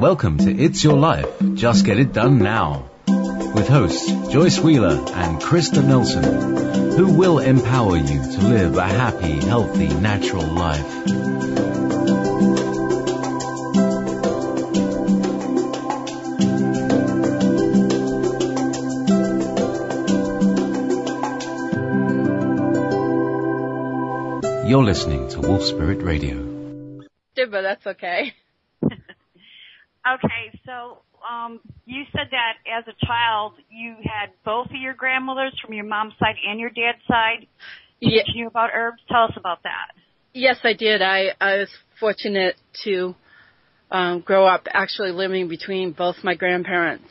Welcome to It's Your Life, Just Get It Done Now, with hosts Joyce Wheeler and Krista Nelson, who will empower you to live a happy, healthy, natural life. You're listening to Wolf Spirit Radio. But that's okay. Okay, so you said that as a child you had both of your grandmothers from your mom's side and your dad's side teaching you about herbs. Tell us about that. Yes, I did. I was fortunate to grow up actually living between both my grandparents.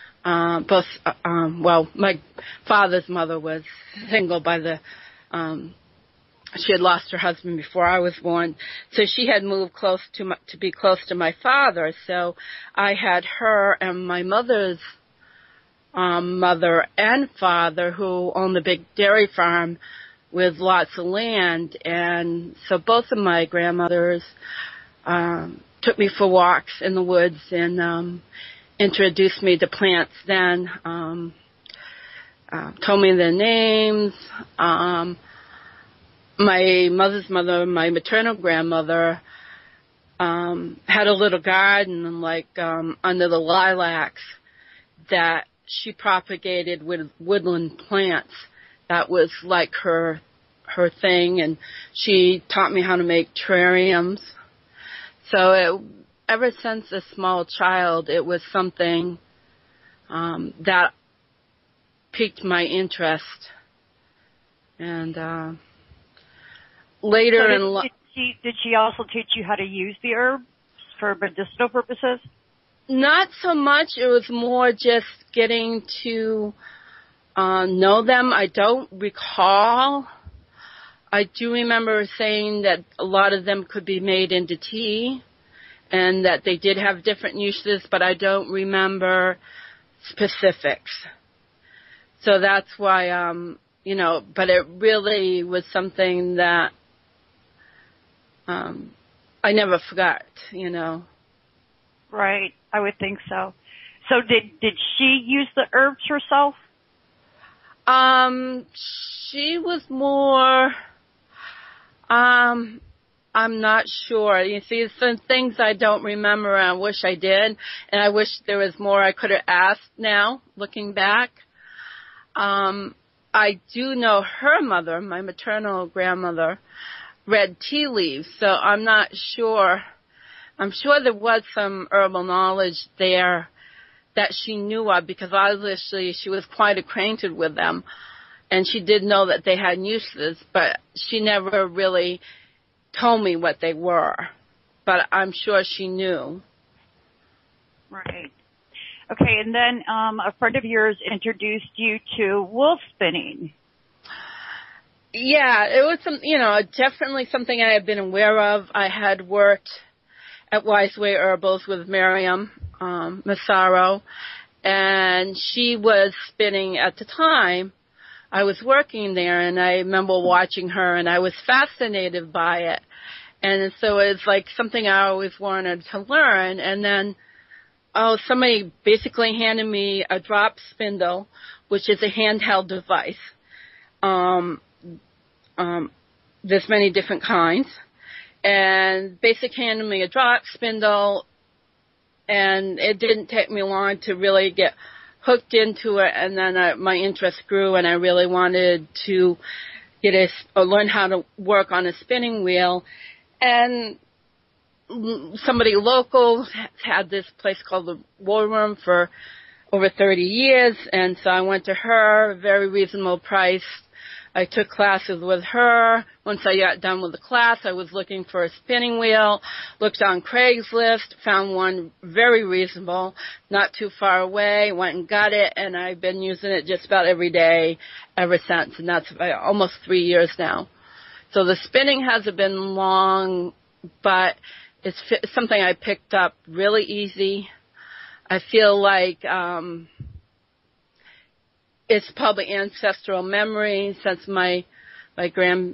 My father's mother was single by the she had lost her husband before I was born, so she had moved to be close to my father. So I had her and my mother's mother and father, who owned a big dairy farm with lots of land, and so both of my grandmothers took me for walks in the woods and introduced me to plants. Then told me their names. My mother's mother, my maternal grandmother, had a little garden under the lilacs that she propagated with woodland plants. That was like her thing, and she taught me how to make terrariums. So ever since a small child, it was something that piqued my interest. And later in life, did she also teach you how to use the herbs for medicinal purposes? Not so much. It was more just getting to know them. I don't recall. I do remember saying that a lot of them could be made into tea and that they did have different uses, but I don't remember specifics. So that's why, but it really was something that I never forgot, Right, I would think so. So did she use the herbs herself? She was more, I'm not sure. You see, some things I don't remember and I wish I did, and I wish there was more I could have asked now, looking back. I do know her mother, my maternal grandmother, read tea leaves, so I'm not sure. I'm sure there was some herbal knowledge there that she knew of, because obviously she was quite acquainted with them, and she did know that they had uses, but she never really told me what they were. But I'm sure she knew. Right. Okay, and then a friend of yours introduced you to wool spinning. Yeah, it was definitely something I had been aware of. I had worked at Wise Way Herbals with Miriam Massaro, and she was spinning at the time. I was working there, and I remember watching her, and I was fascinated by it. And so it was like something I always wanted to learn. And then, somebody basically handed me a drop spindle, which is a handheld device. There's many different kinds. And basically handed me a drop spindle, and it didn't take me long to really get hooked into it, and then my interest grew, and I really wanted to learn how to work on a spinning wheel. And somebody local had this place called the Wool Room for over 30 years, and so I went to her, very reasonable price. I took classes with her. Once I got done with the class, I was looking for a spinning wheel, looked on Craigslist, found one very reasonable, not too far away, went and got it, and I've been using it just about every day ever since, and that's almost 3 years now. So the spinning hasn't been long, but it's something I picked up really easy. I feel like it's probably ancestral memory, since my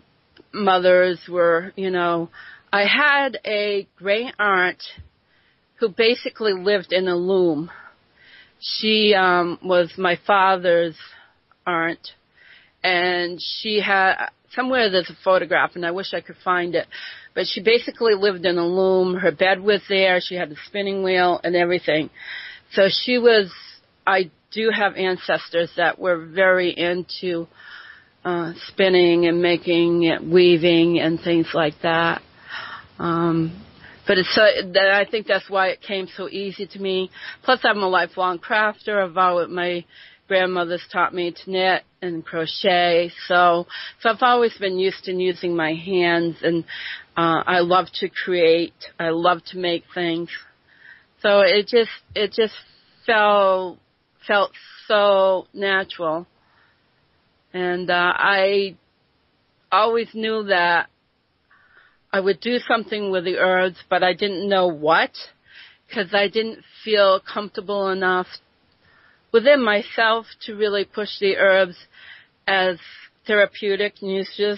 grandmothers were, I had a great aunt who basically lived in a loom. She was my father's aunt, and she had, somewhere there's a photograph, and I wish I could find it, but she basically lived in a loom. Her bed was there. She had a spinning wheel and everything. So she was, I do have ancestors that were very into spinning and making it, weaving and things like that. But it's so, that I think that's why it came so easy to me. Plus, I'm a lifelong crafter. My grandmother's taught me to knit and crochet. So I've always been used to using my hands, and I love to create. I love to make things. So it just felt so natural. And I always knew that I would do something with the herbs, but I didn't know what, because I didn't feel comfortable enough within myself to really push the herbs as therapeutic uses.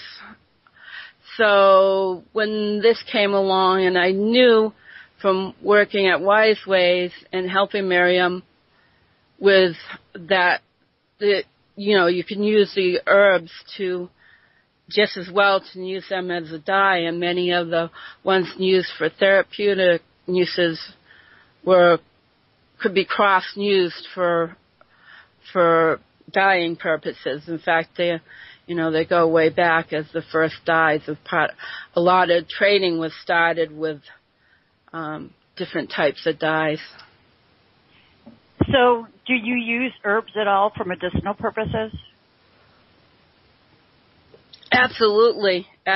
So when this came along, and I knew from working at Wise Ways and helping Miriam with that, you can use the herbs to just as well to use them as a dye, and many of the ones used for therapeutic uses could be cross-used for dyeing purposes. In fact, they go way back as the first dyes of pot. A lot of trading was started with different types of dyes. So, do you use herbs at all for medicinal purposes? Absolutely. I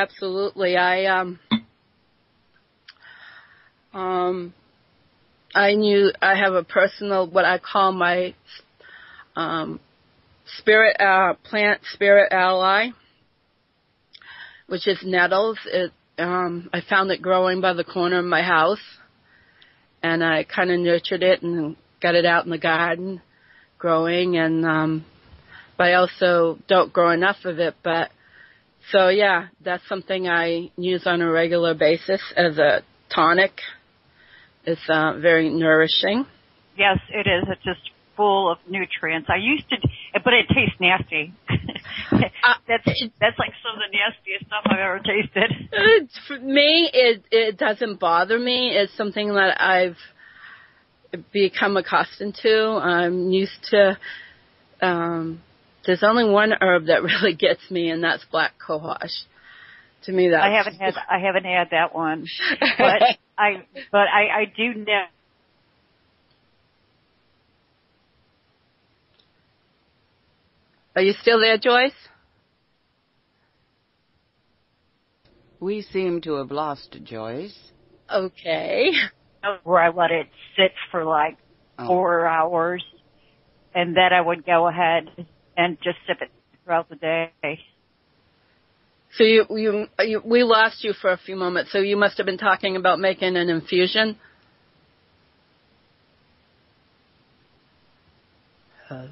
have a personal, what I call my plant spirit ally, which is nettles. I found it growing by the corner of my house, and I kind of nurtured it and got it out in the garden growing, and but I also don't grow enough of it. But so yeah, that's something I use on a regular basis as a tonic. It's very nourishing. Yes, it is. It's just full of nutrients. I used to, but it tastes nasty. That's like some of the nastiest stuff I've ever tasted. For me, it doesn't bother me. It's something that I've become accustomed to. I'm used to. There's only one herb that really gets me, and that's black cohosh. To me, that I haven't had that one, but I do know. Are you still there, Joyce? We seem to have lost Joyce. Okay. Where I let it sit for like 4 hours, and then I would go ahead and just sip it throughout the day. So we lost you for a few moments. So you must have been talking about making an infusion. Hello.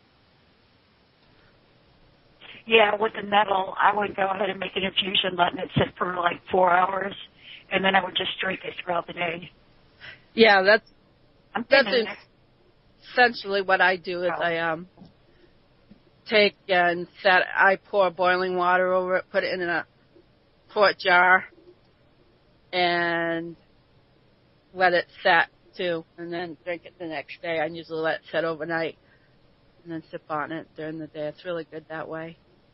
Yeah, with the nettle, I would go ahead and make an infusion, letting it sit for like 4 hours, and then I would just drink it throughout the day. Yeah, that's essentially what I do. Is I take and I pour boiling water over it, put it in a quart jar, and let it set too, and then drink it the next day. I usually let it set overnight and then sip on it during the day. It's really good that way.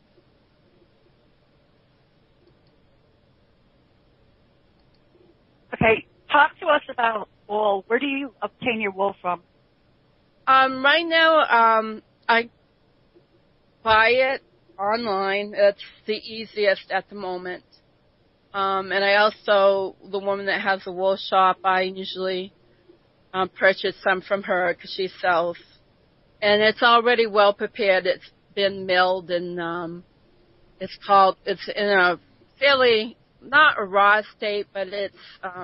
Okay, talk to us about wool. Where do you obtain your wool from? Right now, I buy it online. It's the easiest at the moment. And I also, the woman that has the wool shop, I usually purchase some from her because she sells. And it's already well prepared. It's been milled, and it's in a fairly, not a raw state, but it's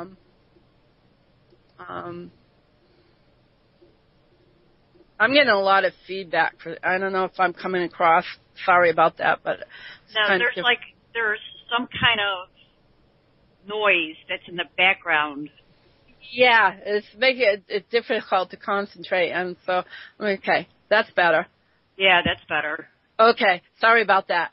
I'm getting a lot of feedback. I don't know if I'm coming across. Sorry about that, but no, there's some kind of noise that's in the background. Yeah, it's making it difficult to concentrate, and so okay, that's better. Yeah, that's better. Okay, sorry about that.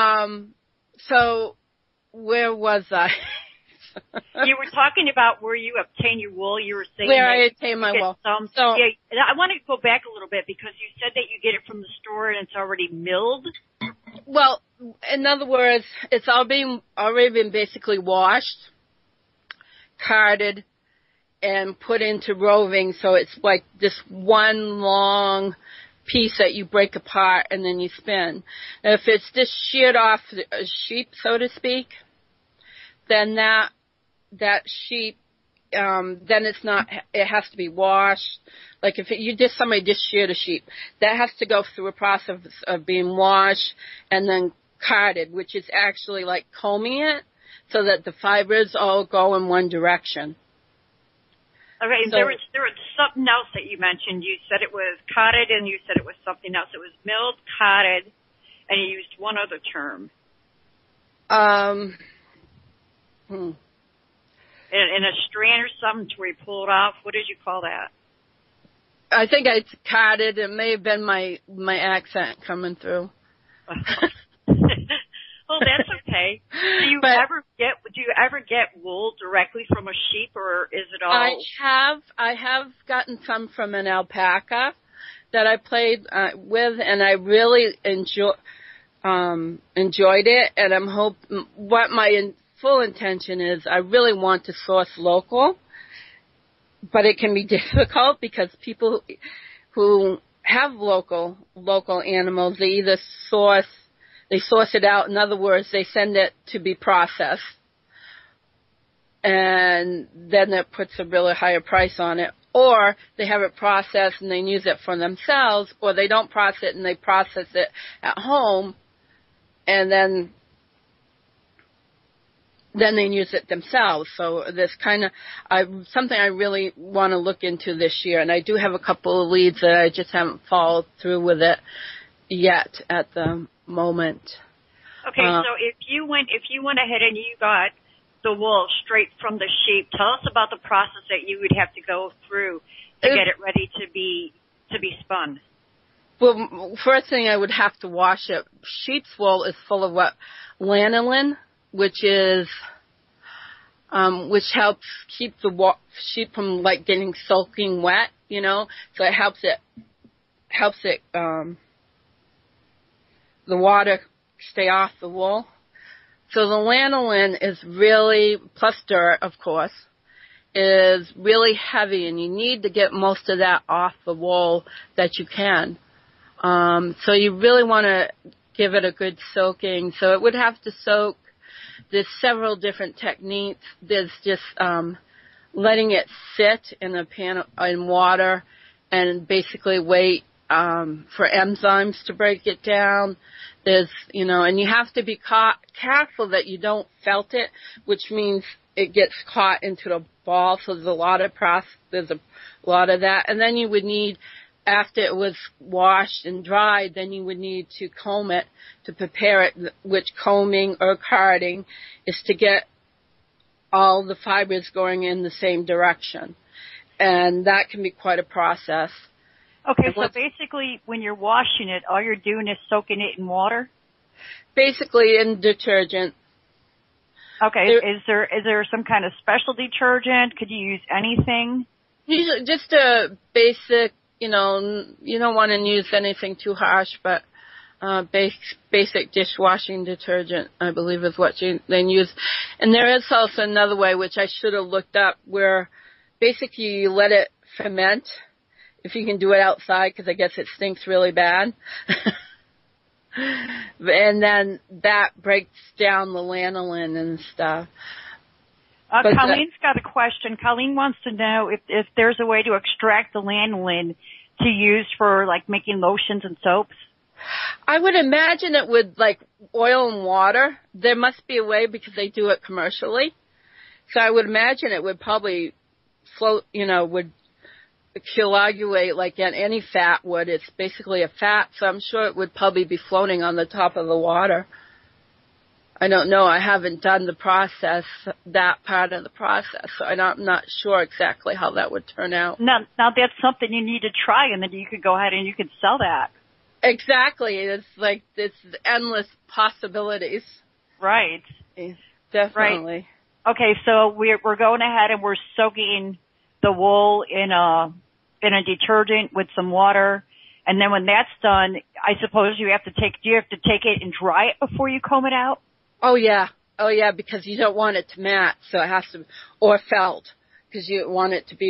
So where was I? You were talking about where you obtain your wool. You were saying where that I obtain my wool. So yeah, I want to go back a little bit because you said that you get it from the store and it's already milled. Well, in other words, it's already been basically washed, carded, and put into roving, so it's like this one long piece that you break apart and then you spin. Now, if it's just sheared off a sheep, so to speak, then that sheep, then it's not, it has to be washed. Like if somebody just sheared a sheep, that has to go through a process of being washed and then carded, which is actually like combing it so that the fibers all go in one direction. Okay, So, there was something else that you mentioned. You said it was cotted, and you said it was something else. It was milled, cotted, and you used one other term. In a strand or something to where you pull it off. What did you call that? I think I cotted. It may have been my accent coming through. Well, that's okay. Do you ever get wool directly from a sheep, or is it all? I have gotten some from an alpaca that I played with, and I really enjoyed it. And what my full intention is, I really want to source local, but it can be difficult because people who have local animals, they either source it out. In other words, they send it to be processed, and then it puts a really higher price on it. Or they have it processed and they use it for themselves, or they don't process it and they process it at home, and then they use it themselves. So this kind of something I really want to look into this year, and I do have a couple of leads that I just haven't followed through with it yet at the moment. Okay, so if you went ahead and you got the wool straight from the sheep, tell us about the process that you would have to go through to get it ready to be spun. Well, first thing, I would have to wash it. Sheep's wool is full of lanolin, which helps keep the sheep from like getting soaking wet, So it helps it the water stay off the wool. So the lanolin is really, plus dirt, of course, is really heavy, and you need to get most of that off the wool that you can. So you really want to give it a good soaking. So it would have to soak. There's several different techniques. There's just letting it sit in a pan in water and basically wait for enzymes to break it down. There's, and you have to be careful that you don't felt it, which means it gets caught into the ball. So there's a lot of that. And then you would need, after it was washed and dried, then you would need to comb it to prepare it, which combing or carding is to get all the fibers going in the same direction. And that can be quite a process. Okay, so basically when you're washing it, all you're doing is soaking it in water? Basically in detergent. Okay, is there some kind of special detergent? Could you use anything? Just a basic, you don't want to use anything too harsh, but basic dishwashing detergent, I believe, is what you then use. And there is also another way, which I should have looked up, where basically you let it ferment, if you can do it outside, because I guess it stinks really bad. And then that breaks down the lanolin and stuff. Colleen's got a question. Colleen wants to know if there's a way to extract the lanolin to use for, like, making lotions and soaps. I would imagine it would, like, oil and water. There must be a way because they do it commercially. So I would imagine it would probably float, would coagulate like any fat would. It's basically a fat, so I'm sure it would probably be floating on the top of the water. I don't know. I haven't done the process, that part of the process, so I'm not sure exactly how that would turn out. Now that's something you need to try, and then you could go ahead and you could sell that. Exactly. It's like, it's endless possibilities. Right. Definitely. Right. Okay, so we're going ahead and we're soaking the wool in a detergent with some water. And then when that's done, I suppose do you have to take it and dry it before you comb it out? Oh yeah, because you don't want it to mat, so it has to, or felt, because you want it to be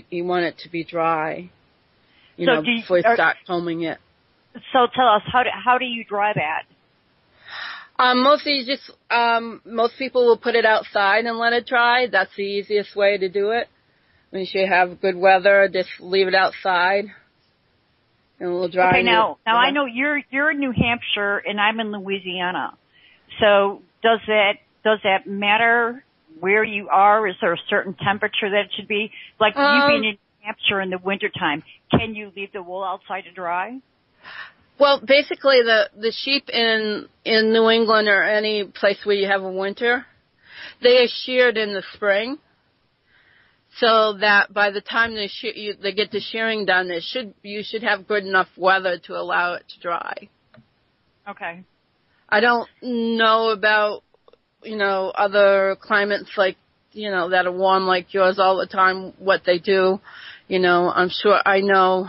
dry, before you start combing it. So tell us, how do you dry that? Mostly most people will put it outside and let it dry. That's the easiest way to do it. When you have good weather, just leave it outside and it will dry. Okay, now I know you're in New Hampshire and I'm in Louisiana. So does that matter where you are? Is there a certain temperature that it should be? Like you being in New Hampshire in the wintertime, can you leave the wool outside to dry? Well, basically the sheep in New England or any place where you have a winter, they are sheared in the spring. So that by the time they get the shearing done, you should have good enough weather to allow it to dry. Okay. I don't know about, other climates like, that are warm like yours all the time, what they do. I know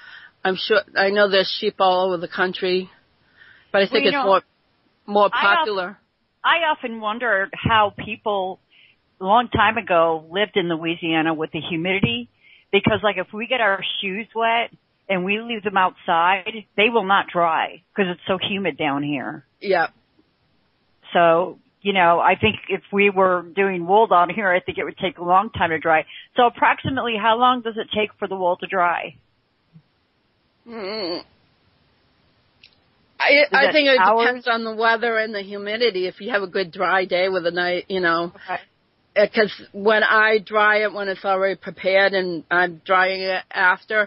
there's sheep all over the country, but I think it's more popular. I often wondered how people a long time ago lived in Louisiana with the humidity, because like if we get our shoes wet and we leave them outside, they will not dry because it's so humid down here. Yeah. So, I think if we were doing wool down here, I think it would take a long time to dry. So approximately how long does it take for the wool to dry? I think it depends on the weather and the humidity. If you have a good dry day with a night, Okay. Because when I dry it, when it's already prepared and I'm drying it after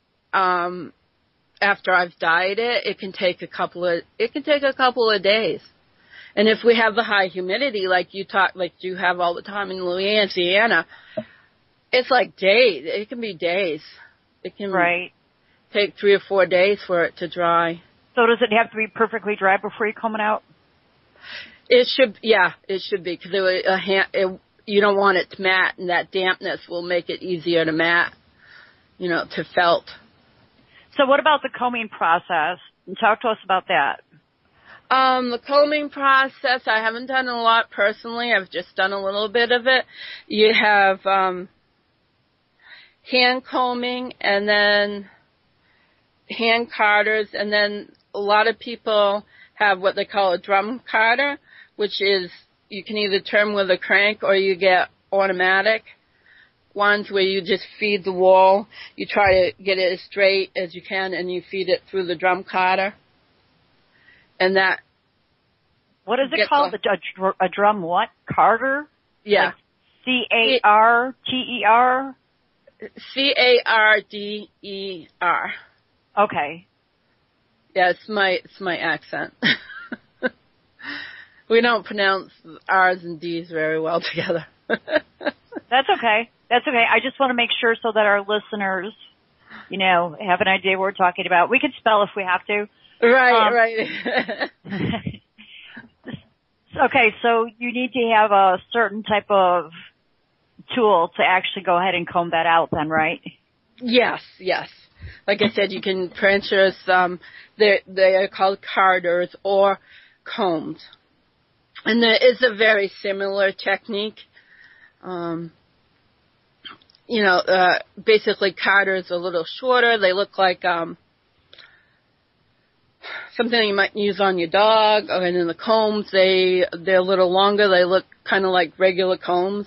I've dyed it, it can take a couple of days. And if we have the high humidity, like you have all the time in Louisiana, it's like days. It can be days. It can take 3 or 4 days for it to dry. So does it have to be perfectly dry before you comb it out? It should be, because you don't want it to mat, and that dampness will make it easier to mat, to felt. So what about the combing process? Talk to us about that. The combing process, I haven't done a lot personally. I've just done a little bit of it. You have hand combing and then hand carders, and then a lot of people have what they call a drum carder, which is you can either turn with a crank or you get automatic ones where you just feed the wool. You try to get it as straight as you can, and you feed it through the drum carder. And that. What is it called? A drum what? Carder? Yeah. Like C-A-R-T-E-R? C-A-R-D-E-R. Okay. Yeah, it's my accent. We don't pronounce R's and D's very well together. That's okay. I just want to make sure so that our listeners, have an idea what we're talking about. We can spell if we have to. Right. Okay, so you need to have a certain type of tool to actually go ahead and comb that out then, right? Yes. Like I said, you can purchase, they are called carders or combs. And there is a very similar technique. Basically carders are a little shorter. They look like, something you might use on your dog. And then the combs, they're a little longer. They look kind of like regular combs.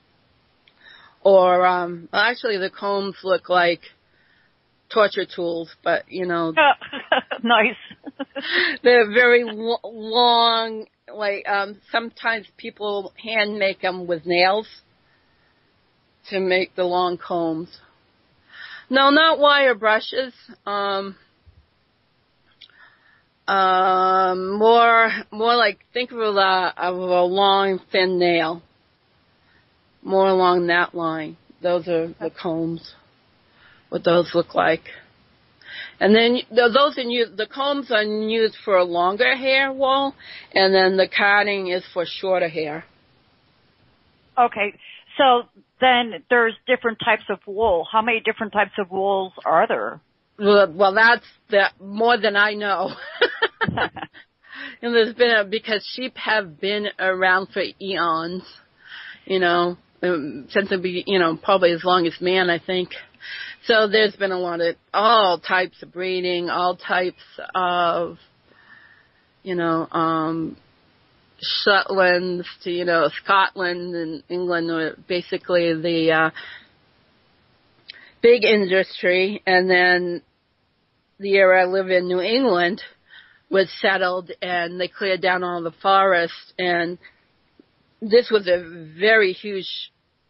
Or, actually the combs look like torture tools, but, Nice. They're very long, like, sometimes people hand make them with nails to make the long combs. No, not wire brushes. More like, think of a long, thin nail. More along that line. Those are the combs. What those look like. And then the combs are used for longer hair wool, and then the carding is for shorter hair. Okay, so then there's different types of wool. How many different types of wools are there? Well, that's more than I know. And there's been because sheep have been around for eons, since probably as long as man, I think. So there's been a lot of all types of breeding, all types of, Shetlands to, Scotland and England were basically the big industry. And then the area I live in, New England, was settled and they cleared down all the forests. And this was a very huge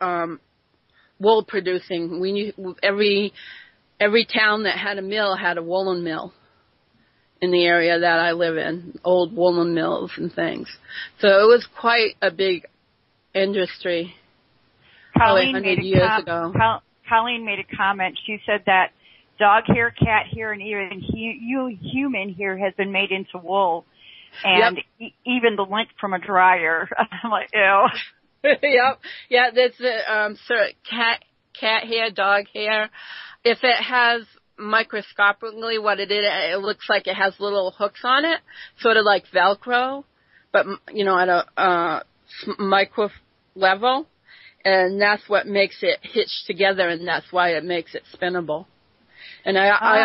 wool producing. We knew every town that had a mill had a woolen mill in the area that I live in, old woolen mills and things. So it was quite a big industry. Colleen 100 years ago. Colleen made a comment. She said that dog hair, cat hair, and even human hair has been made into wool, and even the lint from a dryer. I'm like, ew. Yep. Yeah, that's cat hair, dog hair. If it has microscopically what it is, it looks like it has little hooks on it, sort of like Velcro, but, at a micro level. And that's what makes it hitch together, and that's why it makes it spinnable. And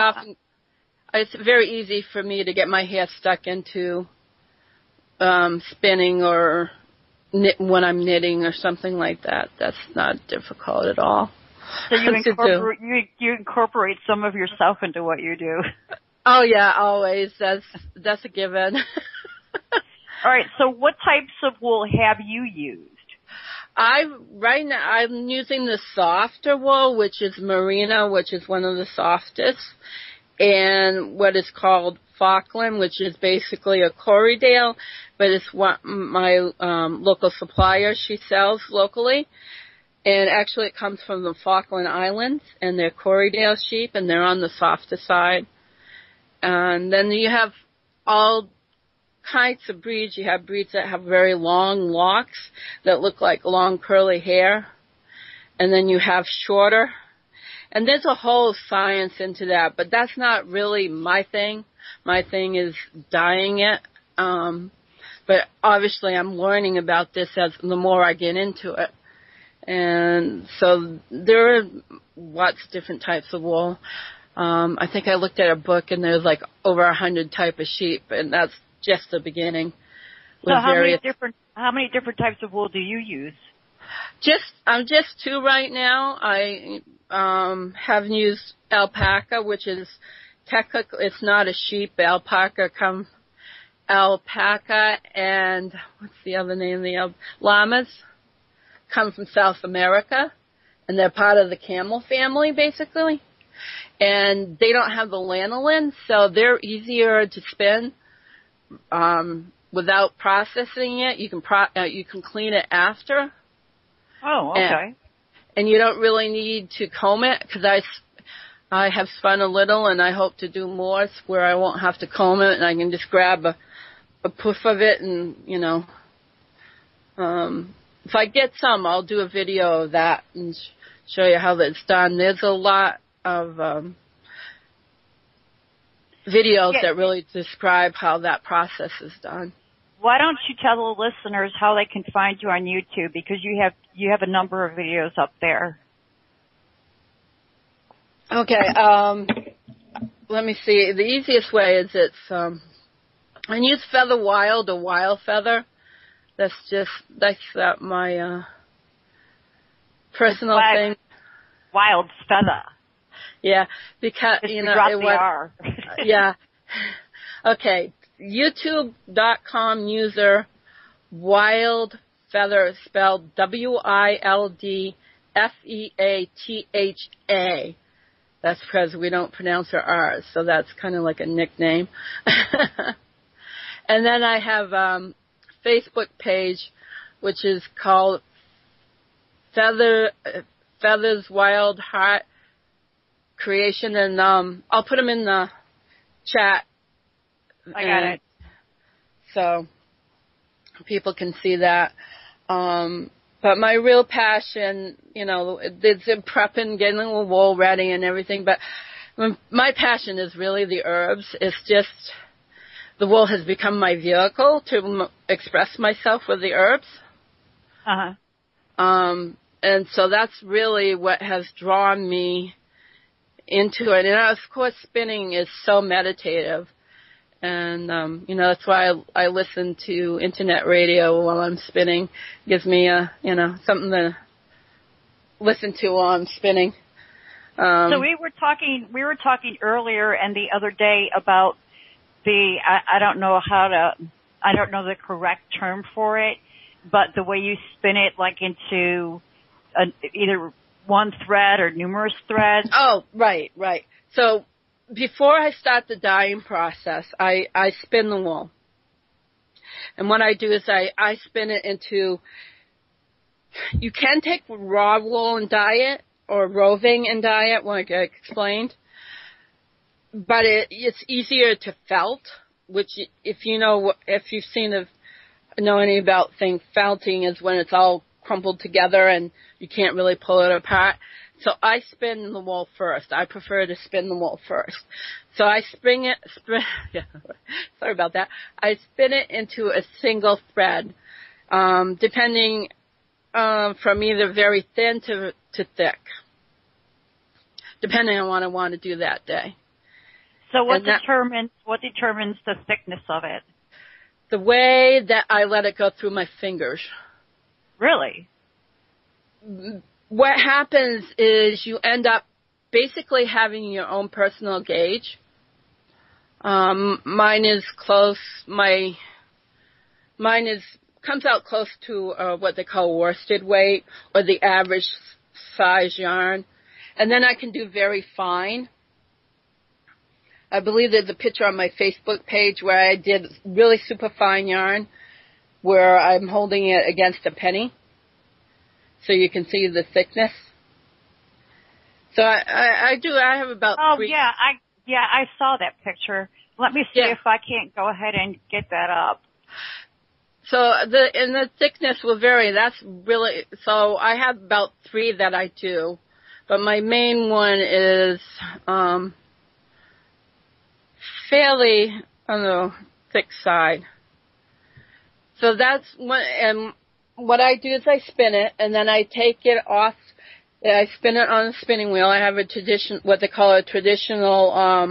it's very easy for me to get my hair stuck into spinning or when I'm knitting or something like that. That's not difficult at all. So you incorporate some of yourself into what you do. Oh yeah, always. That's a given. All right. So what types of wool have you used? Right now I'm using the softer wool, which is merino, which is one of the softest, and what is called Falkland, which is basically a Corriedale, but it's what my local supplier, she sells locally. And actually it comes from the Falkland Islands, and they're Corriedale sheep, and they're on the softer side. And then you have all kinds of breeds. You have breeds that have very long locks that look like long curly hair. And then you have shorter. And there's a whole science into that, but that's not really my thing. My thing is dyeing it. But obviously I'm learning about this as the more I get into it. And so there are lots of different types of wool. I think I looked at a book and there's like over 100 types of sheep, and that's just the beginning. So how many different types of wool do you use? I'm just two right now. I have used alpaca, which is technically it's not a sheep. Alpaca and what's the other name? Llamas come from South America, and they're part of the camel family, basically. And they don't have the lanolin, so they're easier to spin without processing it. You can clean it after. Oh, okay. And you don't really need to comb it, because I have spun a little, and I hope to do more where I won't have to comb it, and I can just grab a poof of it, and if I get some, I'll do a video of that and show you how that's done. There's a lot of videos that really describe how that process is done. Why don't you tell the listeners how they can find you on YouTube, because you have a number of videos up there. Okay, let me see. The easiest way is I use Feather Wild or Wild Feather. That's my personal thing. Wild Feather. Yeah, because it was. Yeah. Okay. YouTube.com user Wild Feather, spelled WILDFEATHA. That's because we don't pronounce our R's, so that's kind of like a nickname. And then I have Facebook page, which is called Feather's Wild Heart Creation, and I'll put them in the chat. I got it. So people can see that. But my real passion, it's in prepping, getting the wool ready and everything. But my passion is really the herbs. It's just the wool has become my vehicle to express myself with the herbs. And so that's really what has drawn me into it. And of course, spinning is so meditative. And, that's why I listen to internet radio while I'm spinning. It gives me, something to listen to while I'm spinning. So we were talking earlier and the other day about I don't know the correct term for it, but the way you spin it, like into either one thread or numerous threads. Oh, right. So before I start the dyeing process, I spin the wool. And what I do is I spin it into, you can take raw wool and dye it, or roving and dye it, like I explained. But it's easier to felt, which if you've know any about things, felting is when it's all crumpled together and you can't really pull it apart. So I spin the wool first. I prefer to spin the wool first. So I sorry about that. I spin it into a single thread, depending from either very thin to thick, depending on what I want to do that day. So what determines the thickness of it? The way that I let it go through my fingers. Really? What happens is you end up basically having your own personal gauge. Mine is close. Mine comes out close to what they call worsted weight, or the average size yarn, and then I can do very fine. I believe there's a picture on my Facebook page where I did really super fine yarn, where I'm holding it against a penny, so you can see the thickness. So I have about three. I saw that picture. Let me see if I can't go ahead and get that up. So the thickness will vary. So I have about 3 that I do, but my main one is fairly on the thick side. So that's what I do is I spin it, and then I take it off. I spin it on a spinning wheel. I have what they call a traditional,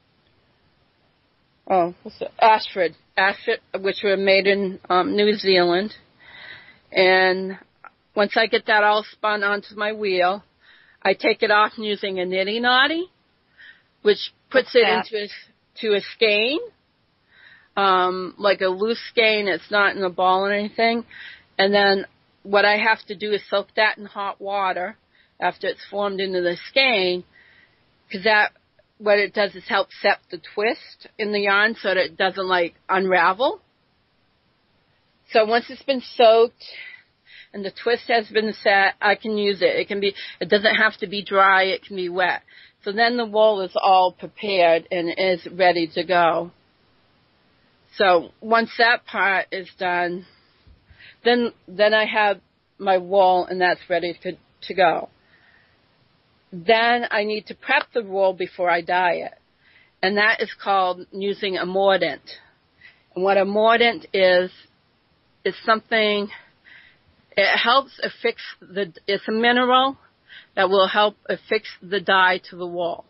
Ashford, which were made in New Zealand. And once I get that all spun onto my wheel, I take it off using a nitty knotty, which puts it into a skein, like a loose skein. It's not in a ball or anything. And then what I have to do is soak that in hot water after it's formed into the skein, because what it does is help set the twist in the yarn so that it doesn't unravel. So once it's been soaked and the twist has been set, I can use it. It doesn't have to be dry, it can be wet. So then the wool is all prepared and is ready to go. So once that part is done, then I have my wool and that's ready to go. Then I need to prep the wool before I dye it. And that is called using a mordant. And what a mordant is something, it helps affix it's a mineral that will help affix the dye to the wool.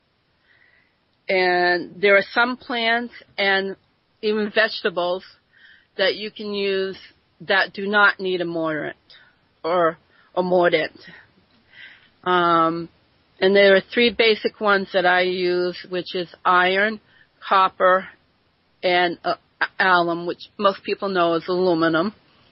And there are some plants and even vegetables that you can use that do not need a mordant or a mordant. And there are 3 basic ones that I use, which is iron, copper, and alum, which most people know is aluminum.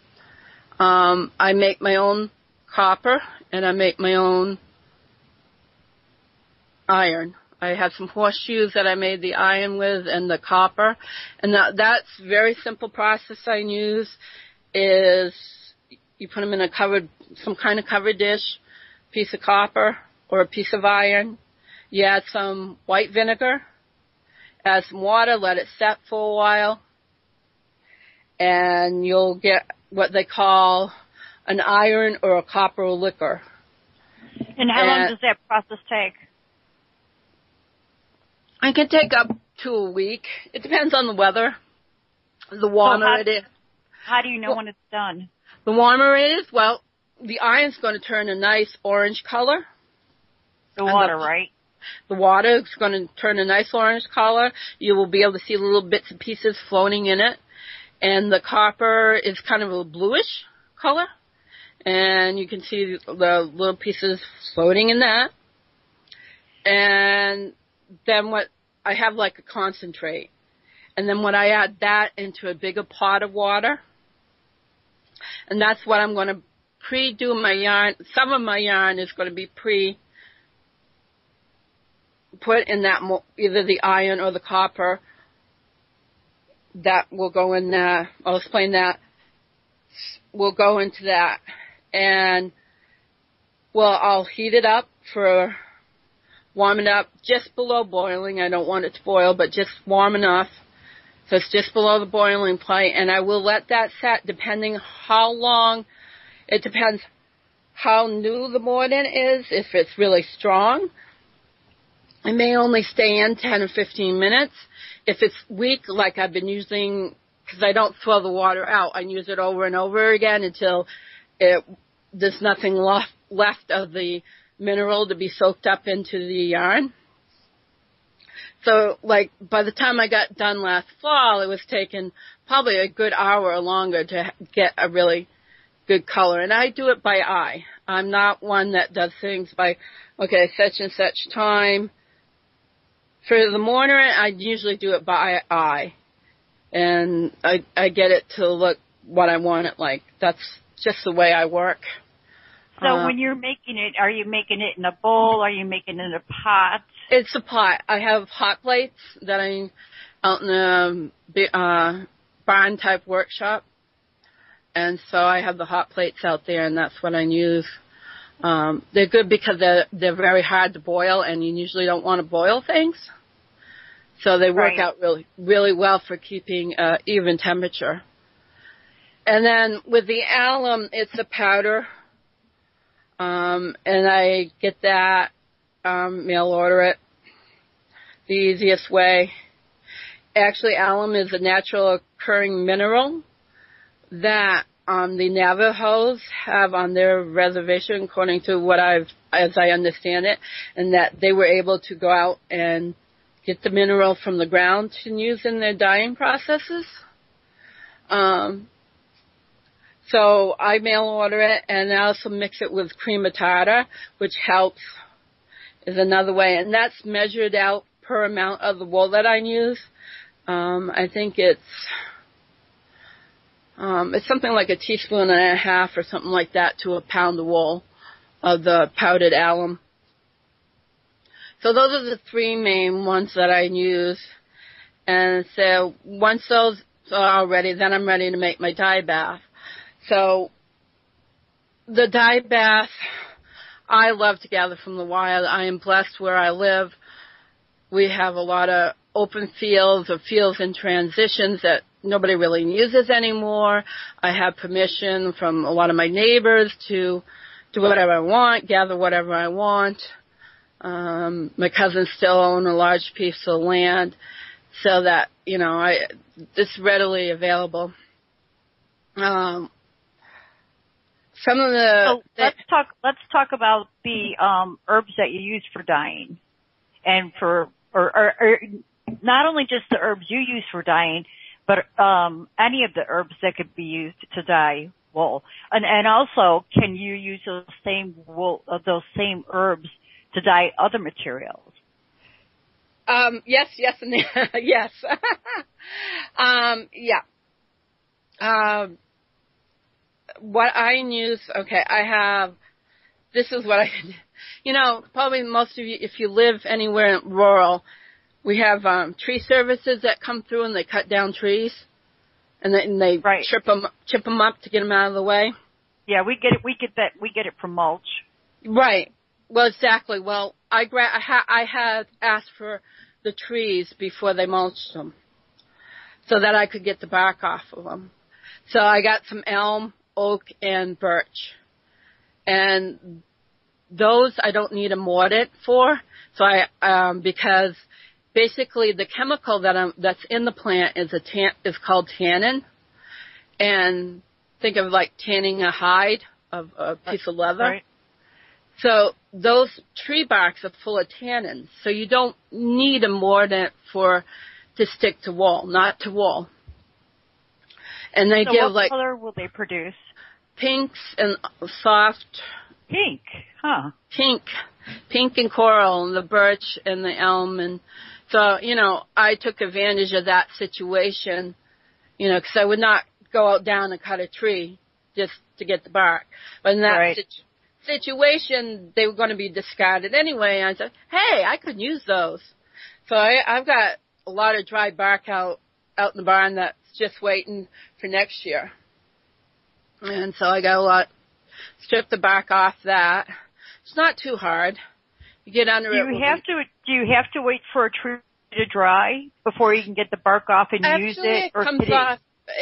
I make my own copper, and I make my own iron. I have some horseshoes that I made the iron with and the copper. And that's very simple process I use is you put them in some kind of covered dish, piece of copper or a piece of iron. You add some white vinegar, add some water, let it set for a while, and you'll get what they call an iron or a copper liquor. And how long does that process take? It can take up to a week. It depends on the weather. The warmer it is. How do you know when it's done? The warmer it is, well, the iron's going to turn a nice orange color. The water, right? The water is going to turn a nice orange color. You will be able to see little bits and pieces floating in it. And the copper is kind of a bluish color. And you can see the little pieces floating in that. And then I have like a concentrate. And then when I add that into a bigger pot of water, and that's what I'm going to pre-do my yarn. Some of my yarn is going to be put in that, either the iron or the copper. That will go in there. I'll explain that. We'll go into that. And, well, I'll heat it up warm it up just below boiling. I don't want it to boil, but just warm enough. So it's just below the boiling point. And I will let that set depending how long. It depends how new the mordant is. If it's really strong, it may only stay in 10 or 15 minutes. If it's weak, like I've been using, because I don't throw the water out, I use it over and over again until there's nothing left of the mineral to be soaked up into the yarn. So, like, by the time I got done last fall, it was taking probably a good hour or longer to get a really good color. And I do it by eye. I'm not one that does things by, okay, such and such time. For the mortar, I usually do it by eye. And I get it to look what I want it like. That's just the way I work. So when you're making it, are you making it in a bowl? Are you making it in a pot? It's a pot. I have hot plates that I out in a barn type workshop. And so I have the hot plates out there, and that's what I use. They're good because they're very hard to boil, and you usually don't want to boil things. So they work out really, really well for keeping even temperature. And then with the alum, it's a powder. And I get that, mail order it the easiest way. Actually, alum is a natural occurring mineral that the Navajos have on their reservation, according to as I understand it, and that they were able to go out and get the mineral from the ground to use in their dyeing processes. So I mail order it, and I also mix it with cream of tartar, which helps, is another way. And that's measured out per amount of the wool that I use. I think it's something like a teaspoon and a half or something like that to a pound of wool of the powdered alum. So those are the three main ones that I use. And so once those are all ready, then I'm ready to make my dye bath. So the dye bath, I love to gather from the wild. I am blessed where I live. We have a lot of open fields or fields in transitions that nobody really uses anymore. I have permission from a lot of my neighbors to do whatever I want, gather whatever I want. My cousins still own a large piece of land, so that, it's readily available. Some of the let's talk about the herbs that you use for dyeing, and for or not only just the herbs you use for dyeing, but any of the herbs that could be used to dye wool, and also can you use those same herbs to dye other materials? Yes, and yes. Yeah. What I use, this is what Probably most of you, if you live anywhere rural, we have tree services that come through and they cut down trees, and they chip them up to get them out of the way. Yeah, we get it. We get it from mulch. Right. Well, exactly. Well, I had asked for the trees before they mulched them, so that I could get the bark off of them. So I got some elm, oak, and birch. And those I don't need a mordant for. So because basically the chemical that's in the plant is called tannin. And think of like tanning a hide of a piece of leather. Right. So those tree barks are full of tannins. So you don't need a mordant to stick to wool, not to wool. And they give what color will they produce? Pinks and soft. Pink, huh? Pink and coral, and the birch and the elm. And so, I took advantage of that situation, because I would not go out down and cut a tree just to get the bark. But in that situation, they were going to be discarded anyway. And I said, hey, I could use those. So I've got a lot of dry bark out in the barn that's just waiting for next year. And so I got strip the bark off that. It's not too hard. You get under it. Do you have to wait for a tree to dry before you can get the bark off and use it? It comes off.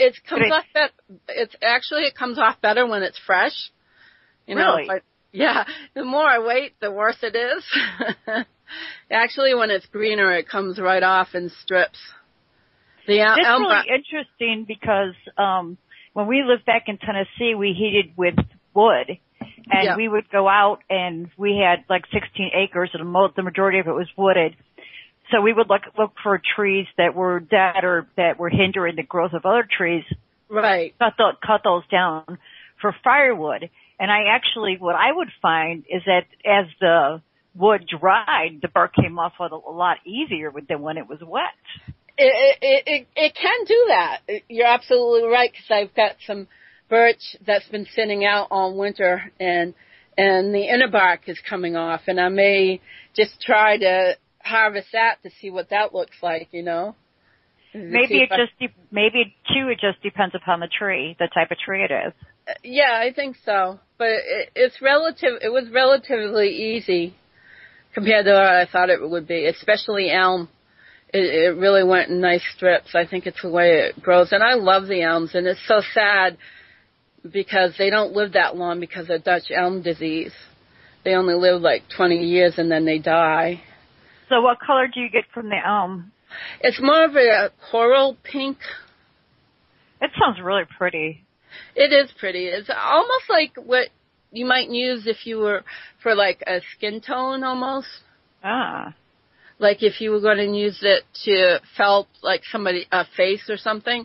It comes off better when it's fresh. Really? Yeah. The more I wait, the worse it is. Actually, when it's greener, it comes right off in strips. It's really interesting because when we lived back in Tennessee, we heated with wood, and we would go out and we had like 16 acres, and the majority of it was wooded. So we would look for trees that were dead or that were hindering the growth of other trees. Right. Cut those down for firewood. And what I would find is that as the wood dried, the bark came off a lot easier than when it was wet. It can do that. You're absolutely right, because I've got some birch that's been sitting out all winter, and the inner bark is coming off, and I may just try to harvest that to see what that looks like, Maybe it just depends upon the tree, the type of tree it is. Yeah, I think so. But it was relatively easy compared to what I thought it would be, especially elm. It really went in nice strips. I think it's the way it grows. And I love the elms, and it's so sad because they don't live that long because of Dutch elm disease. They only live like 20 years and then they die. So what color do you get from the elm? It's more of a coral pink. It sounds really pretty. It is pretty. It's almost like what you might use if you were for like a skin tone almost. Ah. Like if you were going to use it to felt like a face or something,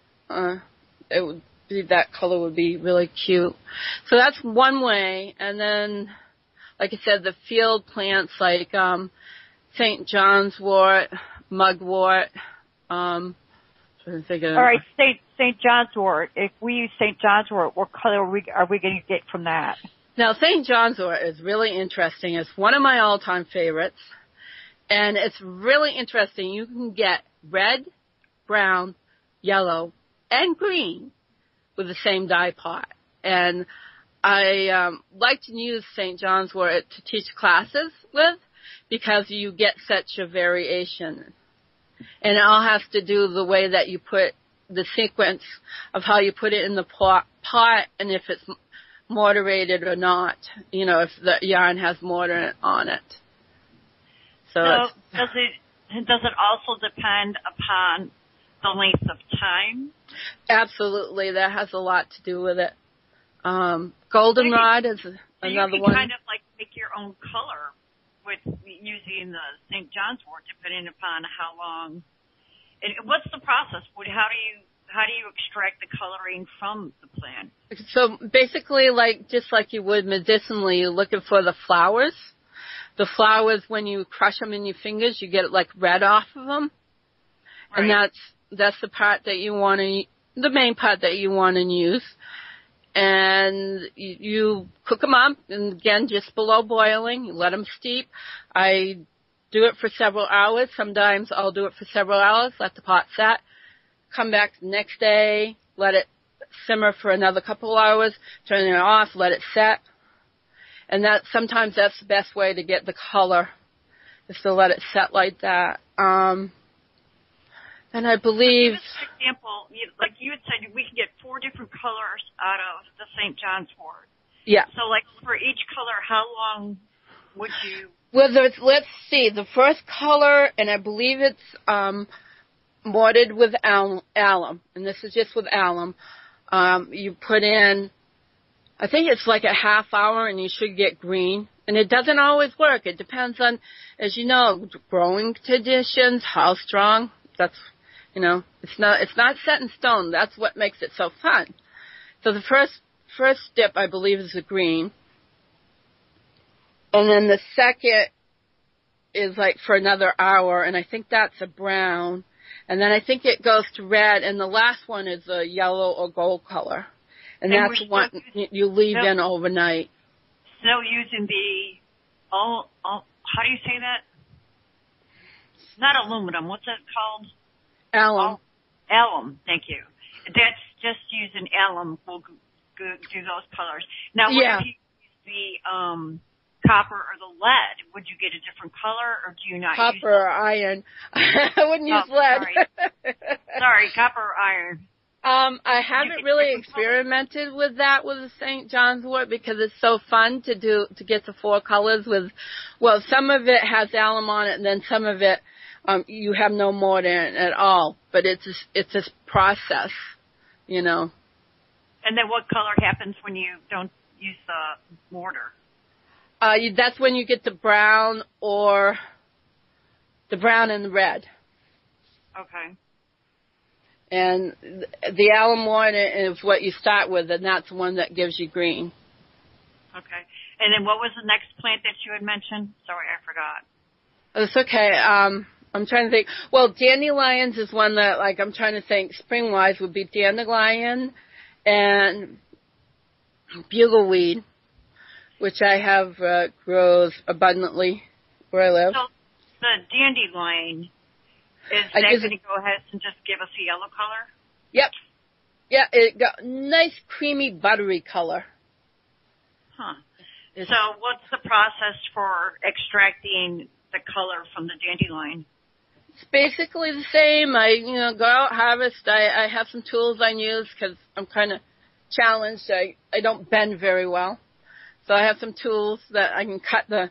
it would be, that color would be really cute. So that's one way. And then, like I said, the field plants like St. John's wort, mugwort. All right, St. John's wort. If we use St. John's wort, what color are we going to get from that? Now, St. John's wort is really interesting. It's one of my all-time favorites. And it's really interesting. You can get red, brown, yellow, and green with the same dye pot. And I like to use St. John's wort to teach classes with because you get such a variation. And it all has to do the way that you put the sequence of how you put it in the pot and if it's moderated or not, if the yarn has mortar on it. So does it also depend upon the length of time? Absolutely, that has a lot to do with it. Goldenrod is another one. You can kind of like make your own color with using the St. John's wort, depending upon how long. And what's the process? How do you extract the coloring from the plant? So basically, just like you would medicinally, you're looking for the flowers. The flowers, when you crush them in your fingers, you get like red off of them. Right. And that's the part that you want to, the main part that you want to use. and you cook them up, and again, just below boiling. You let them steep. I do it for several hours. Sometimes I'll do it for several hours, let the pot set, come back the next day, let it simmer for another couple of hours, turn it off, let it set. And sometimes that's the best way to get the color, is to let it set like that. And I believe... Give us an example. Like you had said, we can get 4 different colors out of the St. John's wort. Yeah. So, like, for each color, how long would you... Well, let's see. The first color, and I believe it's mortared with alum, and this is just with alum. You put in, I think it's like a half hour, and you should get green. And it doesn't always work. It depends on, as you know, growing conditions, how strong. That's, it's not set in stone. That's what makes it so fun. So the first dip, I believe, is the green. And then the second is like for another hour, and I think that's a brown. And then I think it goes to red, and the last one is a yellow or gold color. And that's one you leave in overnight. Still using the, how do you say that? Not aluminum. What's that called? Alum. Alum, thank you. That's just using alum will do those colors. Now, what if you use the copper or the lead? Would you get a different color, or do you not use copper or iron? I wouldn't use lead. Sorry, copper or iron. I haven't really experimented with that with the St. John's wort because it's so fun to get the 4 colors with, well, some of it has alum on it, and then some of it you have no mortar in it at all. But it's this process, And then what color happens when you don't use the mortar? That's when you get the brown and the red. Okay. And the alum mortar is what you start with, and that's the one that gives you green. Okay. And then what was the next plant that you had mentioned? Sorry, I forgot. It's okay. I'm trying to think. Well, dandelions is one that, like, I'm trying to think spring-wise would be dandelion and bugleweed, which I have grows abundantly where I live. So the dandelion, is that going to go ahead and just give us a yellow color? Yep. Yeah, it got nice, creamy, buttery color. Huh. So what's the process for extracting the color from the dandelion? It's basically the same. I, go out, harvest. I have some tools I use because I'm kind of challenged. I don't bend very well. So I have some tools that I can cut the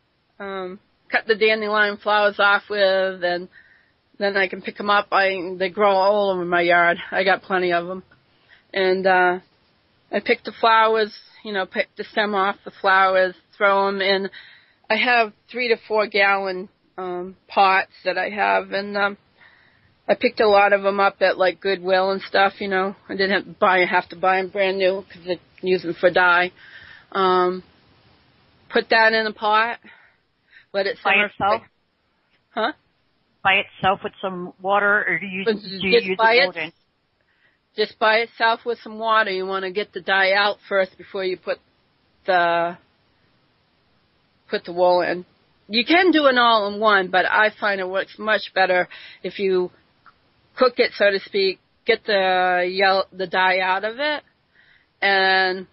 dandelion flowers off with, and then I can pick them up. They grow all over my yard. I got plenty of them. And I pick the flowers, pick the stem off the flowers, throw them in. I have 3 to 4 gallon pots that I have, and I picked a lot of them up at like Goodwill and stuff. I didn't have to buy them brand new because I use them for dye. Put that in a pot. Let it simmer. By itself? Huh? By itself with some water, or do you use it in? Just by itself with some water. You want to get the dye out first before you put the wool in. You can do it all in one, but I find it works much better if you cook it, so to speak, get the dye out of it, and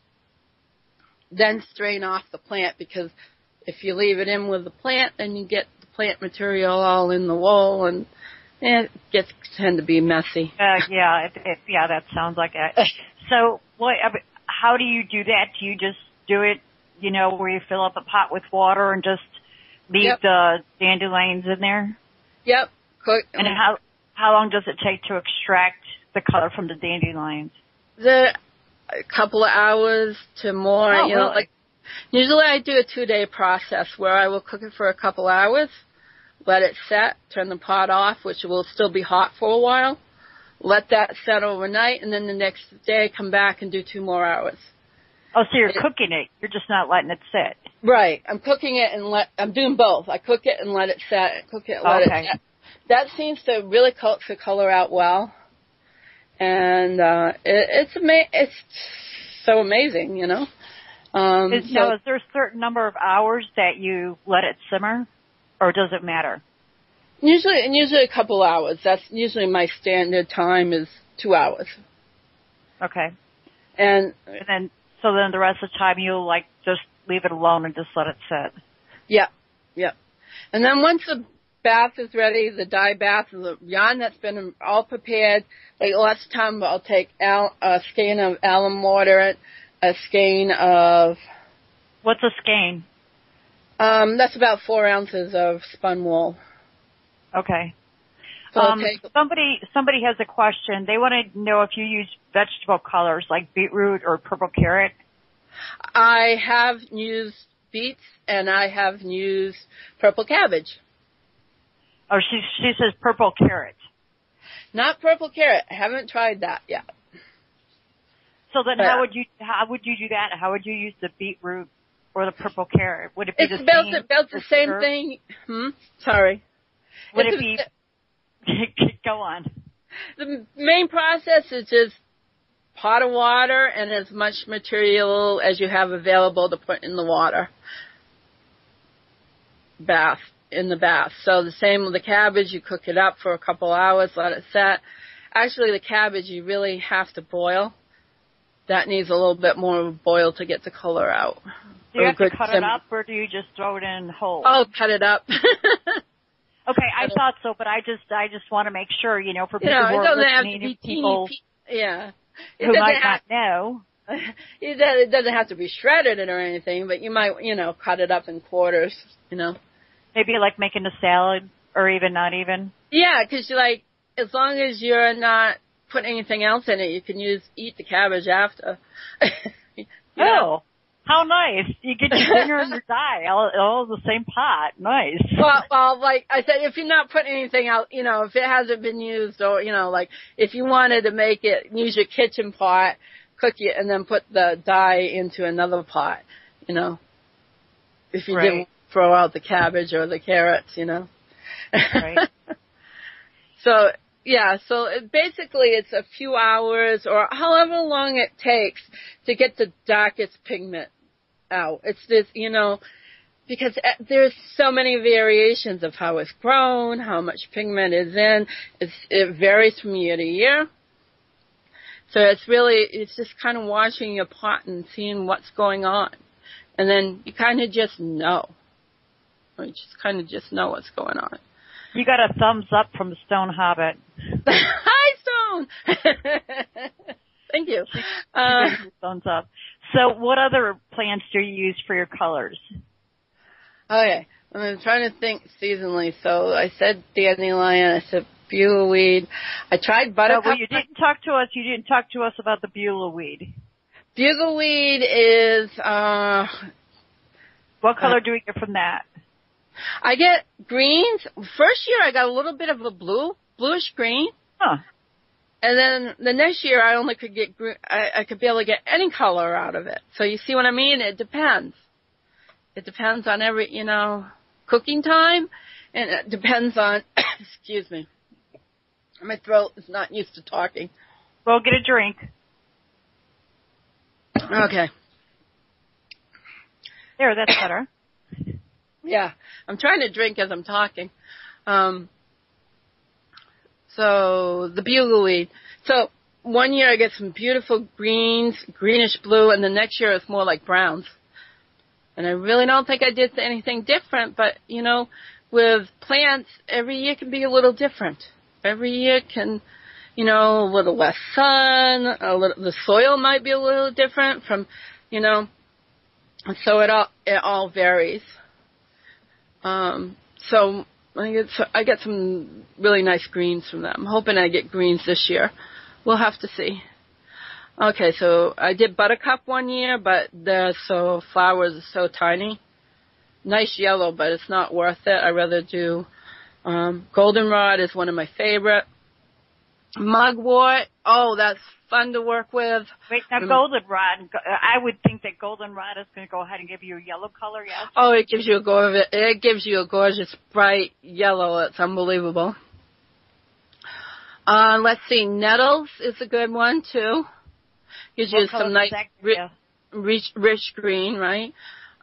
then strain off the plant, because if you leave it in with the plant, then you get the plant material all in the wool, and it tend to be messy. Yeah, that sounds like it. So, how do you do that? Do you just do it, where you fill up a pot with water and just leave the dandelions in there? Yep. And how long does it take to extract the color from the dandelions? A couple of hours to more. Oh, really? Usually I do a 2-day process where I will cook it for a couple hours, let it set, turn the pot off, which will still be hot for a while, let that set overnight, and then the next day come back and do 2 more hours. Oh, so you're cooking it. You're just not letting it sit. Right. I'm cooking it and I'm doing both. I cook it and let it set. Cook it and let it set. That seems to really coat the color out well. And it's so amazing, you know. Now, is there a certain number of hours that you let it simmer, or does it matter? Usually a couple hours. That's usually my standard time is 2 hours. Okay. And then the rest of the time you'll like just leave it alone and just let it sit. Yeah. And then once the bath is ready, the dye bath, the yarn that's been all prepared, like last time I'll take a skein of alum water, a skein of... What's a skein? That's about 4 ounces of spun wool. Okay. So somebody has a question. They want to know if you use vegetable colors like beetroot or purple carrot. I have used beets and I have used purple cabbage. Oh, she says purple carrot. Not purple carrot. I haven't tried that yet. So then how would you do that? How would you use the beetroot or the purple carrot? Would it be about the same thing? Sorry. Would it be... Go on. The main process is just pot of water and as much material as you have available to put in the water. In the bath. So the same with the cabbage, you cook it up for a couple hours, let it set. Actually, the cabbage you really have to boil. That needs a little bit more of a boil to get the color out. Do you have to cut it up, or do you just throw it in whole? Oh, cut it up. Okay, I thought so, but I just want to make sure, you know, for people who are listening, people who might not know. It doesn't have to be shredded or anything, but you might, cut it up in quarters, Maybe like making a salad, or even not even. Yeah, because as long as you're not putting anything else in it, you can eat the cabbage after. Oh. How nice. You get your dinner and your dye all in the same pot. Nice. Well, like I said, if you're not putting anything out, if it hasn't been used or, if you wanted to make it, use your kitchen pot, cook it, and then put the dye into another pot, if you didn't throw out the cabbage or the carrots, Right. So basically it's a few hours or however long it takes to get the darkest pigment out. It's this, because there's so many variations of how it's grown, how much pigment is in. It varies from year to year. So it's just kind of watching your pot and seeing what's going on. And then you kind of just know. You just kind of just know what's going on. You got a thumbs up from the Stone Hobbit. Hi, Stone! Thank you. Thumbs up. So what other plants do you use for your colors? Okay. I'm trying to think seasonally. So I said dandelion. I said bugleweed. I tried buttercup. Well, you didn't talk to us. You didn't talk to us about the bugleweed. Bugleweed is... what color do we get from that? I get greens. First year I got a little bit of a bluish green. Huh. And then the next year I only could get green. I could be able to get any color out of it. So you see what I mean? It depends. It depends on every, cooking time. And it depends on, excuse me. My throat is not used to talking. Well, get a drink. Okay. There, that's better. Yeah, I'm trying to drink as I'm talking. So the bugleweed. So one year I get some beautiful greens, greenish blue, and the next year it's more like browns. And I really don't think I did anything different, but, with plants, every year can be a little different. Every year can, a little less sun, the soil might be a little different from, so it all varies. So I get some really nice greens from them. I'm hoping I get greens this year. We'll have to see. Okay, so I did buttercup one year, but the flowers are so tiny. Nice yellow, but it's not worth it. I'd rather do goldenrod is one of my favorite. Mugwort, that's fun to work with. Wait, now goldenrod, I would think that goldenrod is going to go ahead and give you a yellow color, yes? Oh, it gives you a gorgeous bright yellow. It's unbelievable. Let's see, nettles is a good one too. Gives you some nice rich green, right?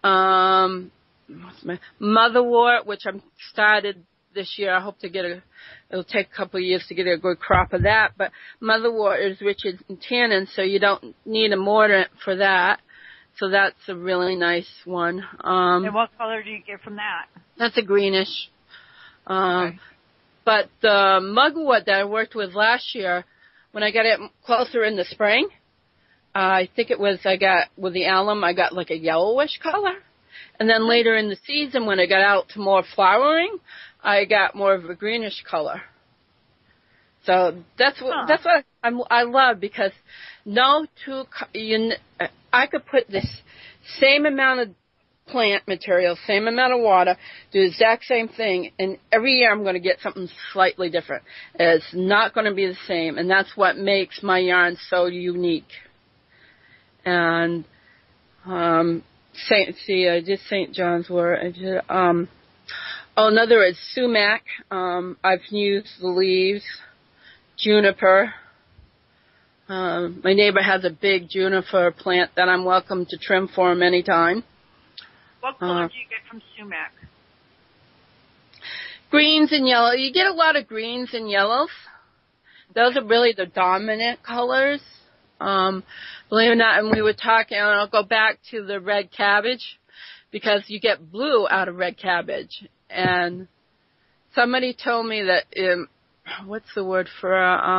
Motherwort, which I'm started this year. I hope to get it'll take a couple of years to get a good crop of that. But motherwort is rich in tannin, so you don't need a mordant for that. So that's a really nice one. And what color do you get from that? That's a greenish. Okay. But the mugwort that I worked with last year, when I got it closer in the spring, I think it was I got with the alum, I got like a yellowish color. And then later in the season, when I got out to more flowering, I got more of a greenish color. So that's what I love, because I could put this same amount of plant material, same amount of water, do the exact same thing, and every year I'm going to get something slightly different. It's not going to be the same, and that's what makes my yarn so unique. And I did St. John's wort. Another is sumac. I've used the leaves. Juniper. My neighbor has a big juniper plant that I'm welcome to trim for him anytime. What color do you get from sumac? Greens and yellow. You get a lot of greens and yellows. Those are really the dominant colors. Believe it or not, and we were talking, and I'll go back to the red cabbage, because you get blue out of red cabbage. And somebody told me that, what's the word for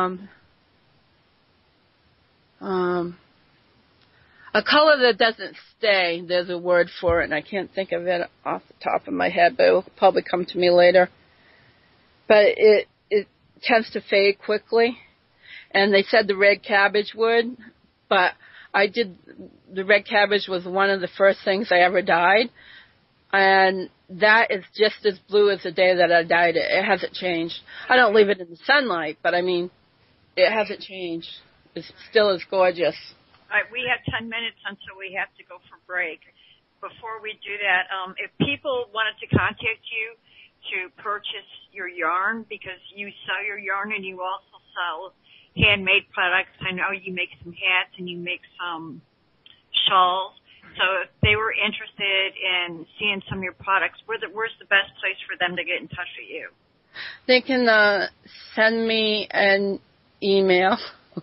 a color that doesn't stay, there's a word for it, and I can't think of it off the top of my head, but it will probably come to me later. But it tends to fade quickly, and they said the red cabbage would, but the red cabbage was one of the first things I ever dyed, and that is just as blue as the day that I dyed it. It hasn't changed. I don't leave it in the sunlight, but I mean, it hasn't changed. It's still as gorgeous. All right, we have 10 minutes until we have to go for break. Before we do that, if people wanted to contact you to purchase your yarn, because you sell your yarn and you also sell handmade products. I know you make some hats and you make some shawls. So if they were interested in seeing some of your products, where's the best place for them to get in touch with you? They can send me an email.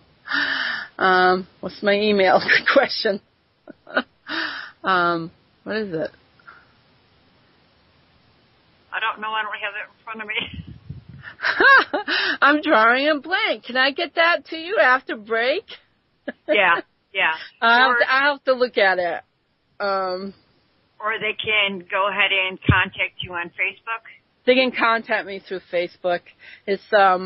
What's my email? Good question. What is it? I don't know. I don't have it in front of me. I'm drawing a blank. Can I get that to you after break? Yeah. I'll have to look at it. Or they can go ahead and contact you on Facebook. They can contact me through Facebook. It's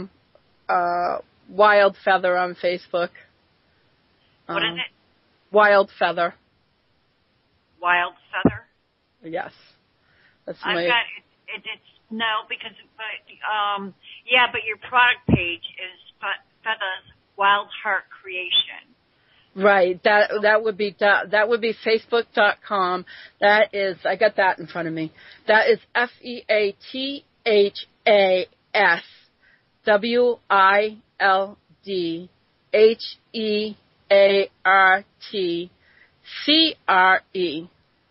Wild Feather on Facebook. What is it? Wild Feather. Wild Feather? Yes. That's I've got it. But your product page is Feather's Wild Heart Creation. Right. That would be Facebook.com. That is, I got that in front of me. That is FEATHEARTCRE.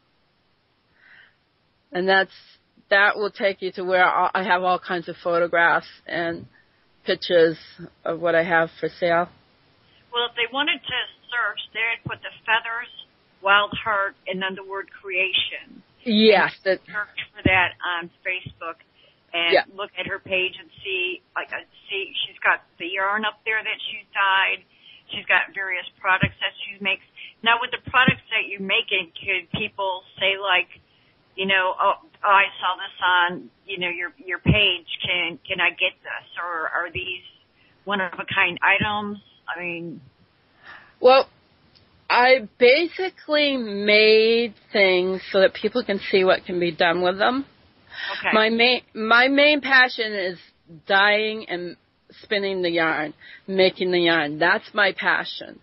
And that will take you to where I have all kinds of photographs and pictures of what I have for sale. Well, if they wanted to search, they'd put the Feathers, Wild Heart, and then the word creation. Yes. Search for that on Facebook and look at her page and see she's got the yarn up there that she's dyed. She's got various products that she makes. Now, with the products that you're making, could people say, like, I saw this on, your page. Can I get this? Or are these one-of-a-kind items? I mean... Well, I basically made things so that people can see what can be done with them. Okay. My main passion is dyeing and spinning the yarn, making the yarn. That's my passion.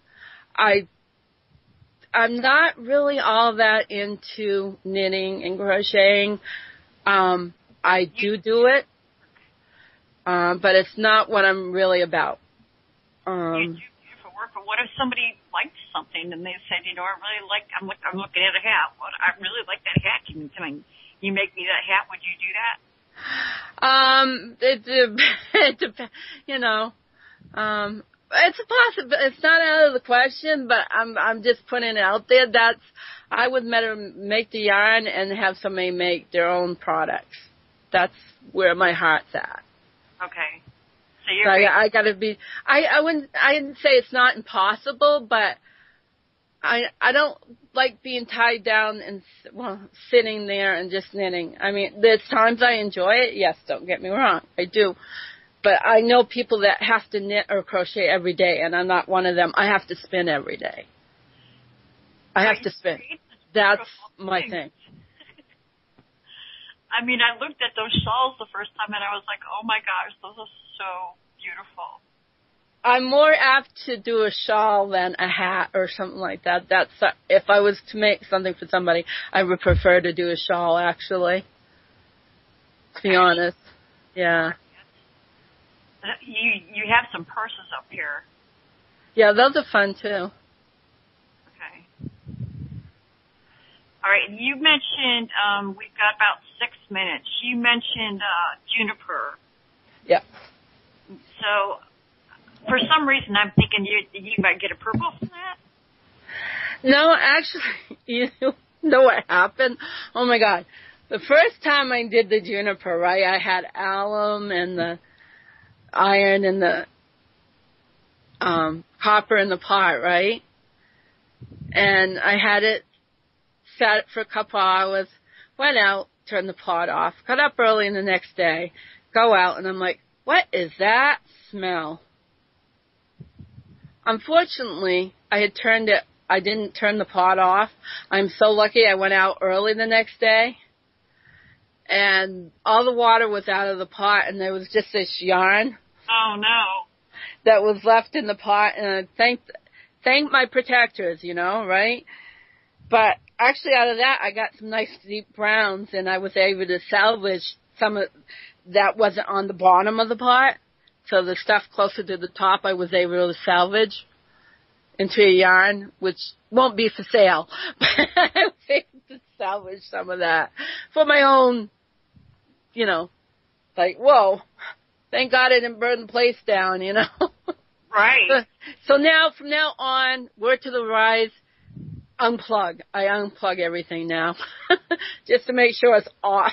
I'm not really all that into knitting and crocheting. I do it, but it's not what I'm really about. You do beautiful work, but what if somebody liked something, and they said, I'm looking at a hat. Well, I really like that hat. Can you make me that hat? Would you do that? It depends, it's a possibility. It's not out of the question, but I'm just putting it out there. I would make the yarn and have somebody make their own products. That's where my heart's at. Okay. So I gotta be. I didn't say it's not impossible, but I don't like being tied down and sitting there and just knitting. I mean, there's times I enjoy it. Yes, don't get me wrong, I do. But I know people that have to knit or crochet every day, and I'm not one of them. I have to spin every day. I have to spin. That's my thing. I mean, I looked at those shawls the first time, and I was like, oh, my gosh, those are so beautiful. I'm more apt to do a shawl than a hat or something like that. If I was to make something for somebody, I would prefer to do a shawl, actually, to be honest. Yeah. You have some purses up here. Yeah, those are fun, too. Okay. All right, you mentioned, we've got about 6 minutes. You mentioned juniper. Yeah. So, for some reason, I'm thinking you might get a purple from that? No, actually, you know what happened? Oh, my God. The first time I did the juniper, right, I had alum and the iron and the copper in the pot, right? And I had it, sat it for a couple hours, went out, turned the pot off, got up early in the next day, go out, and I'm like, what is that smell? Unfortunately, I didn't turn the pot off. I'm so lucky I went out early the next day, and all the water was out of the pot, and there was just this yarn. Oh, no. That was left in the pot, and I thanked my protectors, right? But actually out of that, I got some nice deep browns, and I was able to salvage some of that wasn't on the bottom of the pot. So the stuff closer to the top, I was able to salvage into a yarn, which won't be for sale. But I was able to salvage some of that for my own, like, whoa, thank God I didn't burn the place down, Right. So now, from now on, word to the rise, unplug. I unplug everything now, just to make sure it's off.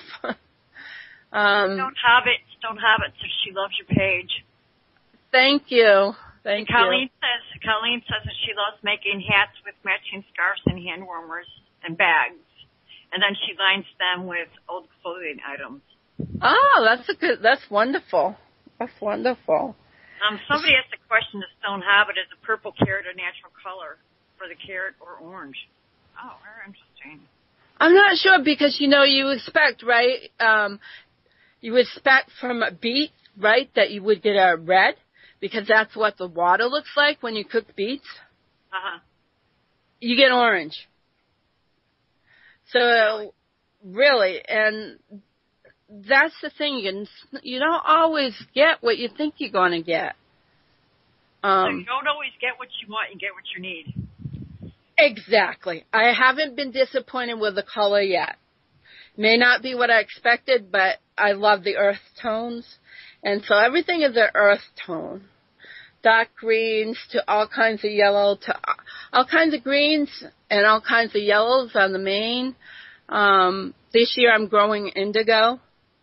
Don't have it, so she loves your page. Thank you. Thank Colleen you. Colleen says that she loves making hats with matching scarves and hand warmers and bags. And then she lines them with old clothing items. Oh, that's wonderful. That's wonderful. Somebody asked a question, the stone habit, is a purple carrot a natural color for the carrot or orange? Oh, very interesting. I'm not sure because, you expect, right, you expect from a beet, right, that you would get a red because that's what the water looks like when you cook beets. Uh-huh. You get orange. So, really, and that's the thing. You don't always get what you think you're going to get. So you don't always get what you want, you get what you need. Exactly. I haven't been disappointed with the color yet. May not be what I expected, but I love the earth tones. And so everything is an earth tone. Dark greens to all kinds of yellow to all kinds of greens and all kinds of yellows on the main. This year I'm growing indigo.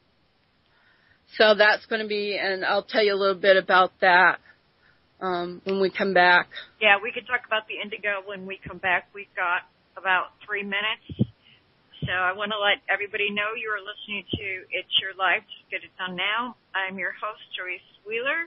So that's going to be, and I'll tell you a little bit about that when we come back. Yeah, we could talk about the indigo when we come back. We've got about 3 minutes. So I want to let everybody know you're listening to It's Your Life, Just Get It Done Now. I'm your host, Joyce Wheeler.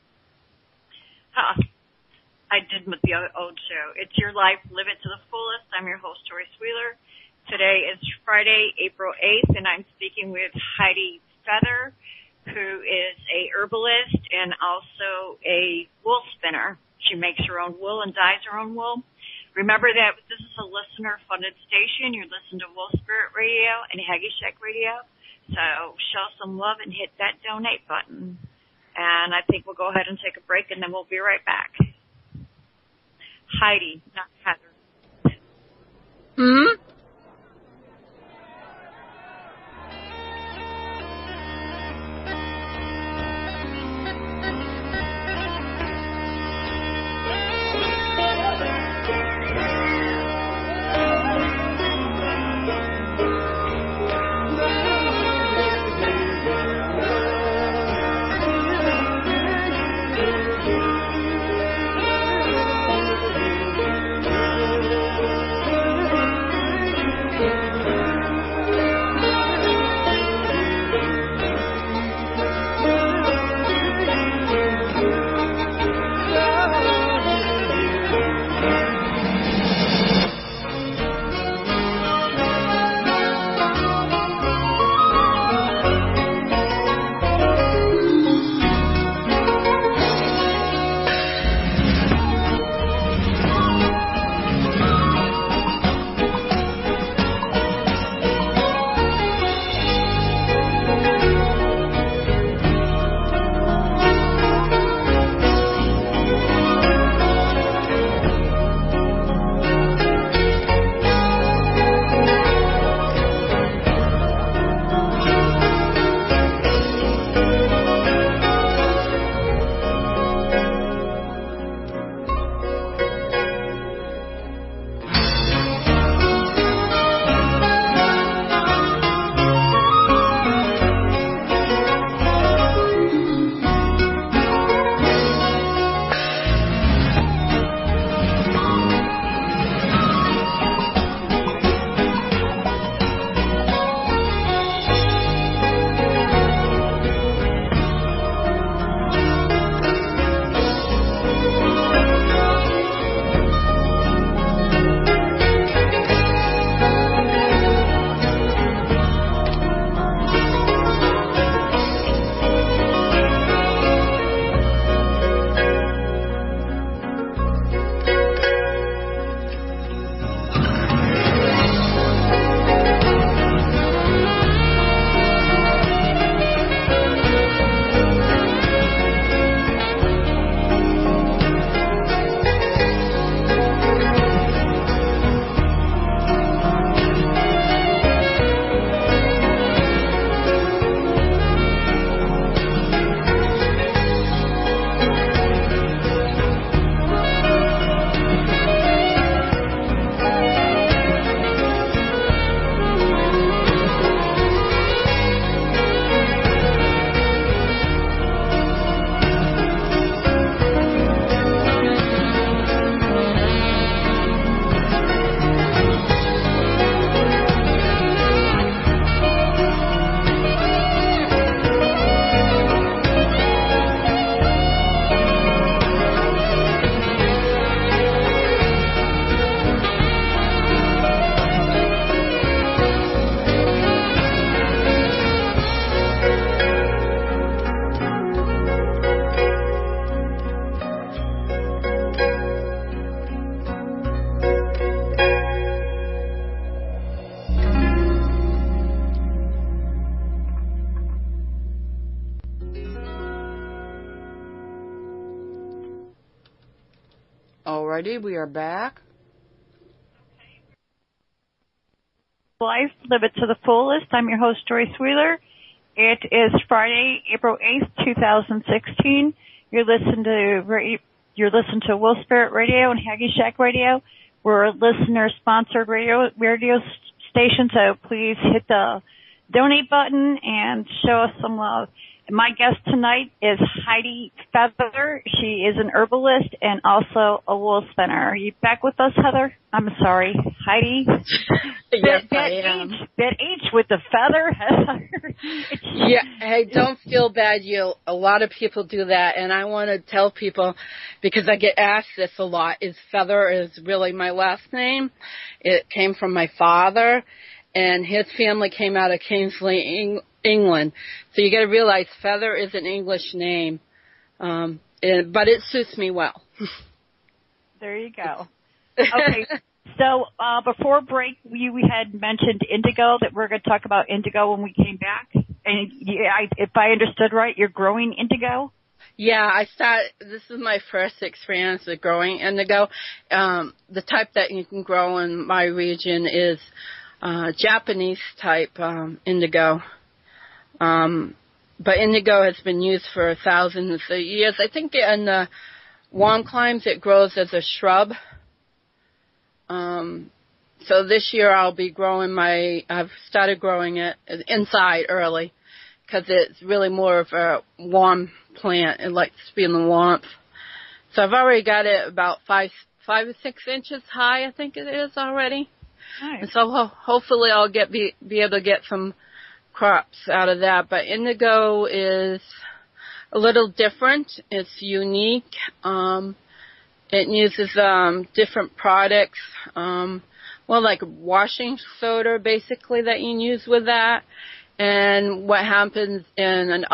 I did with the old show. It's Your Life, Live It to the Fullest. I'm your host, Joyce Wheeler. Today is Friday, April 8th, and I'm speaking with Heidi Feather, who is a herbalist and also a wool spinner. She makes her own wool and dyes her own wool. Remember that this is a listener-funded station. You're listening to Wool Spirit Radio and Haggy Shack Radio. So show some love and hit that donate button. And I think we'll go ahead and take a break, and then we'll be right back. Heidi, not Heather. Hmm? Alrighty, we are back. Life, live it to the fullest. I'm your host, Joyce Wheeler. It is Friday, April 8th, 2016. You're listening to Will Spirit Radio and Haggy Shack Radio. We're a listener-sponsored radio station, so please hit the donate button and show us some love. My guest tonight is Heidi Feather. She is an herbalist and also a wool spinner. Are you back with us, Heather? I'm sorry, Heidi. Yes, I am. Bit H with the feather, Heather. Yeah, hey, don't feel bad. A lot of people do that, and I want to tell people, because I get asked this a lot, Feather is really my last name. It came from my father, and his family came out of Kingsley, England. So you got to realize Feather is an English name, but it suits me well. There you go. Okay, so before break, we had mentioned indigo, that we're going to talk about indigo when we came back. And if I understood right, you're growing indigo? Yeah, this is my first experience with growing indigo. The type that you can grow in my region is Japanese type indigo. But indigo has been used for thousands of years. I think in the warm climes it grows as a shrub. So this year I'll be growing I've started growing it inside early because it's really more of a warm plant. It likes to be in the warmth. So I've already got it about 5 or 6 inches high, I think it is already. Nice. And so hopefully I'll be able to get some crops out of that. But indigo is a little different. It's unique. It uses different products, like washing soda basically that you can use with that. And what happens in an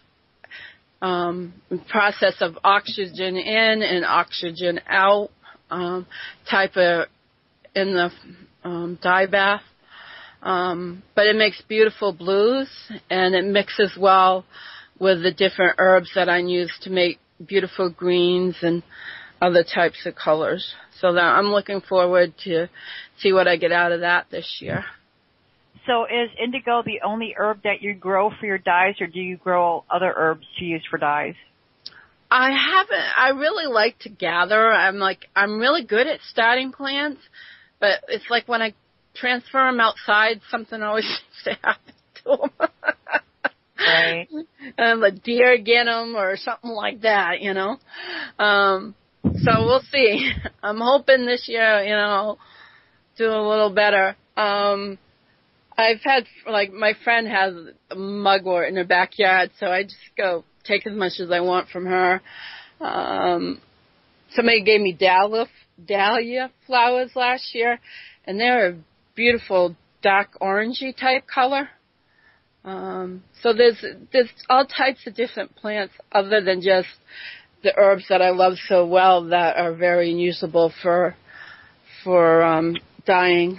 process of oxygen in and oxygen out type of in the dye bath. But it makes beautiful blues, and it mixes well with the different herbs that I use to make beautiful greens and other types of colors. So that I'm looking forward to see what I get out of that this year. So is indigo the only herb that you grow for your dyes, or do you grow other herbs to use for dyes? I haven't. I really like to gather. I'm really good at starting plants, but it's like when I transfer them outside, something always seems to happen to them. Right. A deer get them or something like that, So we'll see. I'm hoping this year, I'll do a little better. I've had, my friend has a mugwort in her backyard, so I just go take as much as I want from her. Somebody gave me dahlia flowers last year, and they're a beautiful dark orangey type color. So there's all types of different plants other than just the herbs that I love so well that are very usable for dyeing.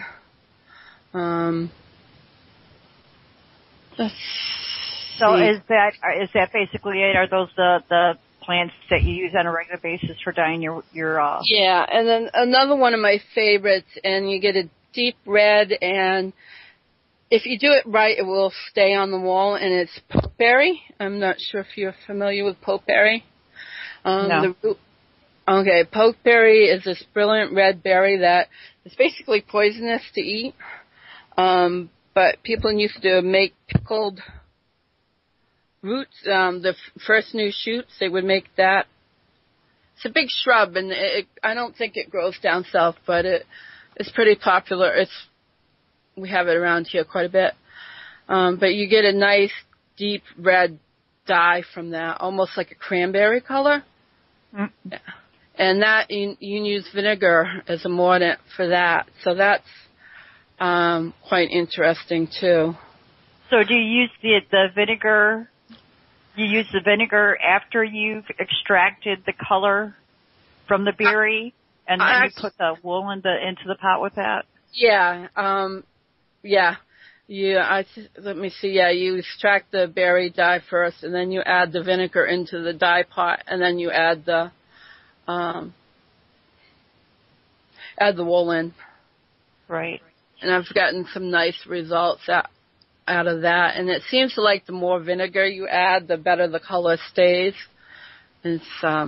So is that basically it? Are those the plants that you use on a regular basis for dyeing your Yeah, and then another one of my favorites, and you get a deep red, and if you do it right, it will stay on the wall, and it's pokeberry. I'm not sure if you're familiar with pokeberry. No. Okay, pokeberry is this brilliant red berry that is basically poisonous to eat. But people used to make pickled roots, the first new shoots, they would make that. It's a big shrub, and I don't think it grows down south, but it's pretty popular. We have it around here quite a bit. But you get a nice deep red dye from that, almost like a cranberry color. Mm. Yeah. And that you can use vinegar as a mordant for that. So that's quite interesting too. So do you use the vinegar? You use the vinegar after you've extracted the color from the berry, and then you put the wool into the pot with that? Yeah. Let me see. Yeah, you extract the berry dye first, and then you add the vinegar into the dye pot, and then you add the wool in. Right. And I've gotten some nice results out of that. And it seems like the more vinegar you add, the better the color stays. It's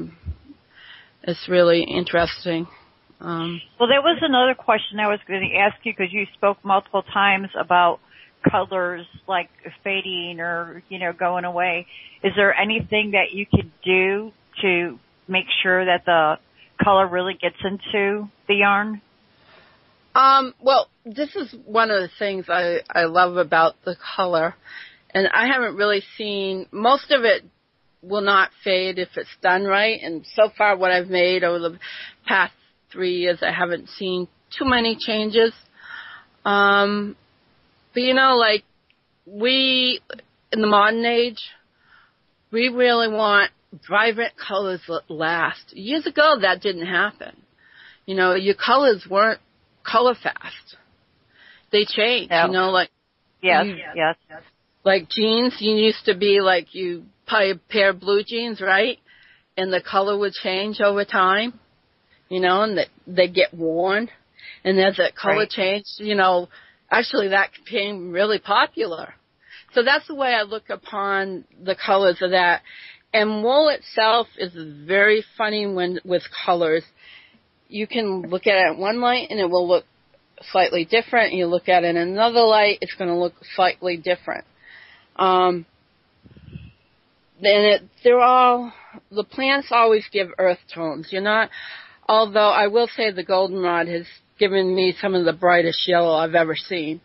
really interesting. Well, that was another question I was going to ask you, because you spoke multiple times about colors like fading or, going away. Is there anything that you could do to make sure that the color really gets into the yarn? Well, this is one of the things I love about the color, and I haven't really seen, most of it will not fade if it's done right, and so far what I've made over the past 3 years, I haven't seen too many changes. But we, in the modern age, we really want vibrant colors that last. Years ago, that didn't happen. Your colors weren't color fast. They changed, Yes. Like jeans, you used to be like, you buy a pair of blue jeans, right? and the color would change over time, and they get worn. And as that color changed, actually that became really popular. So that's the way I look upon the colors of that. And wool itself is very funny with colors. You can look at it in one light and it will look slightly different. You look at it in another light, it's going to look slightly different. The plants always give earth tones. Although I will say the goldenrod has given me some of the brightest yellow I've ever seen.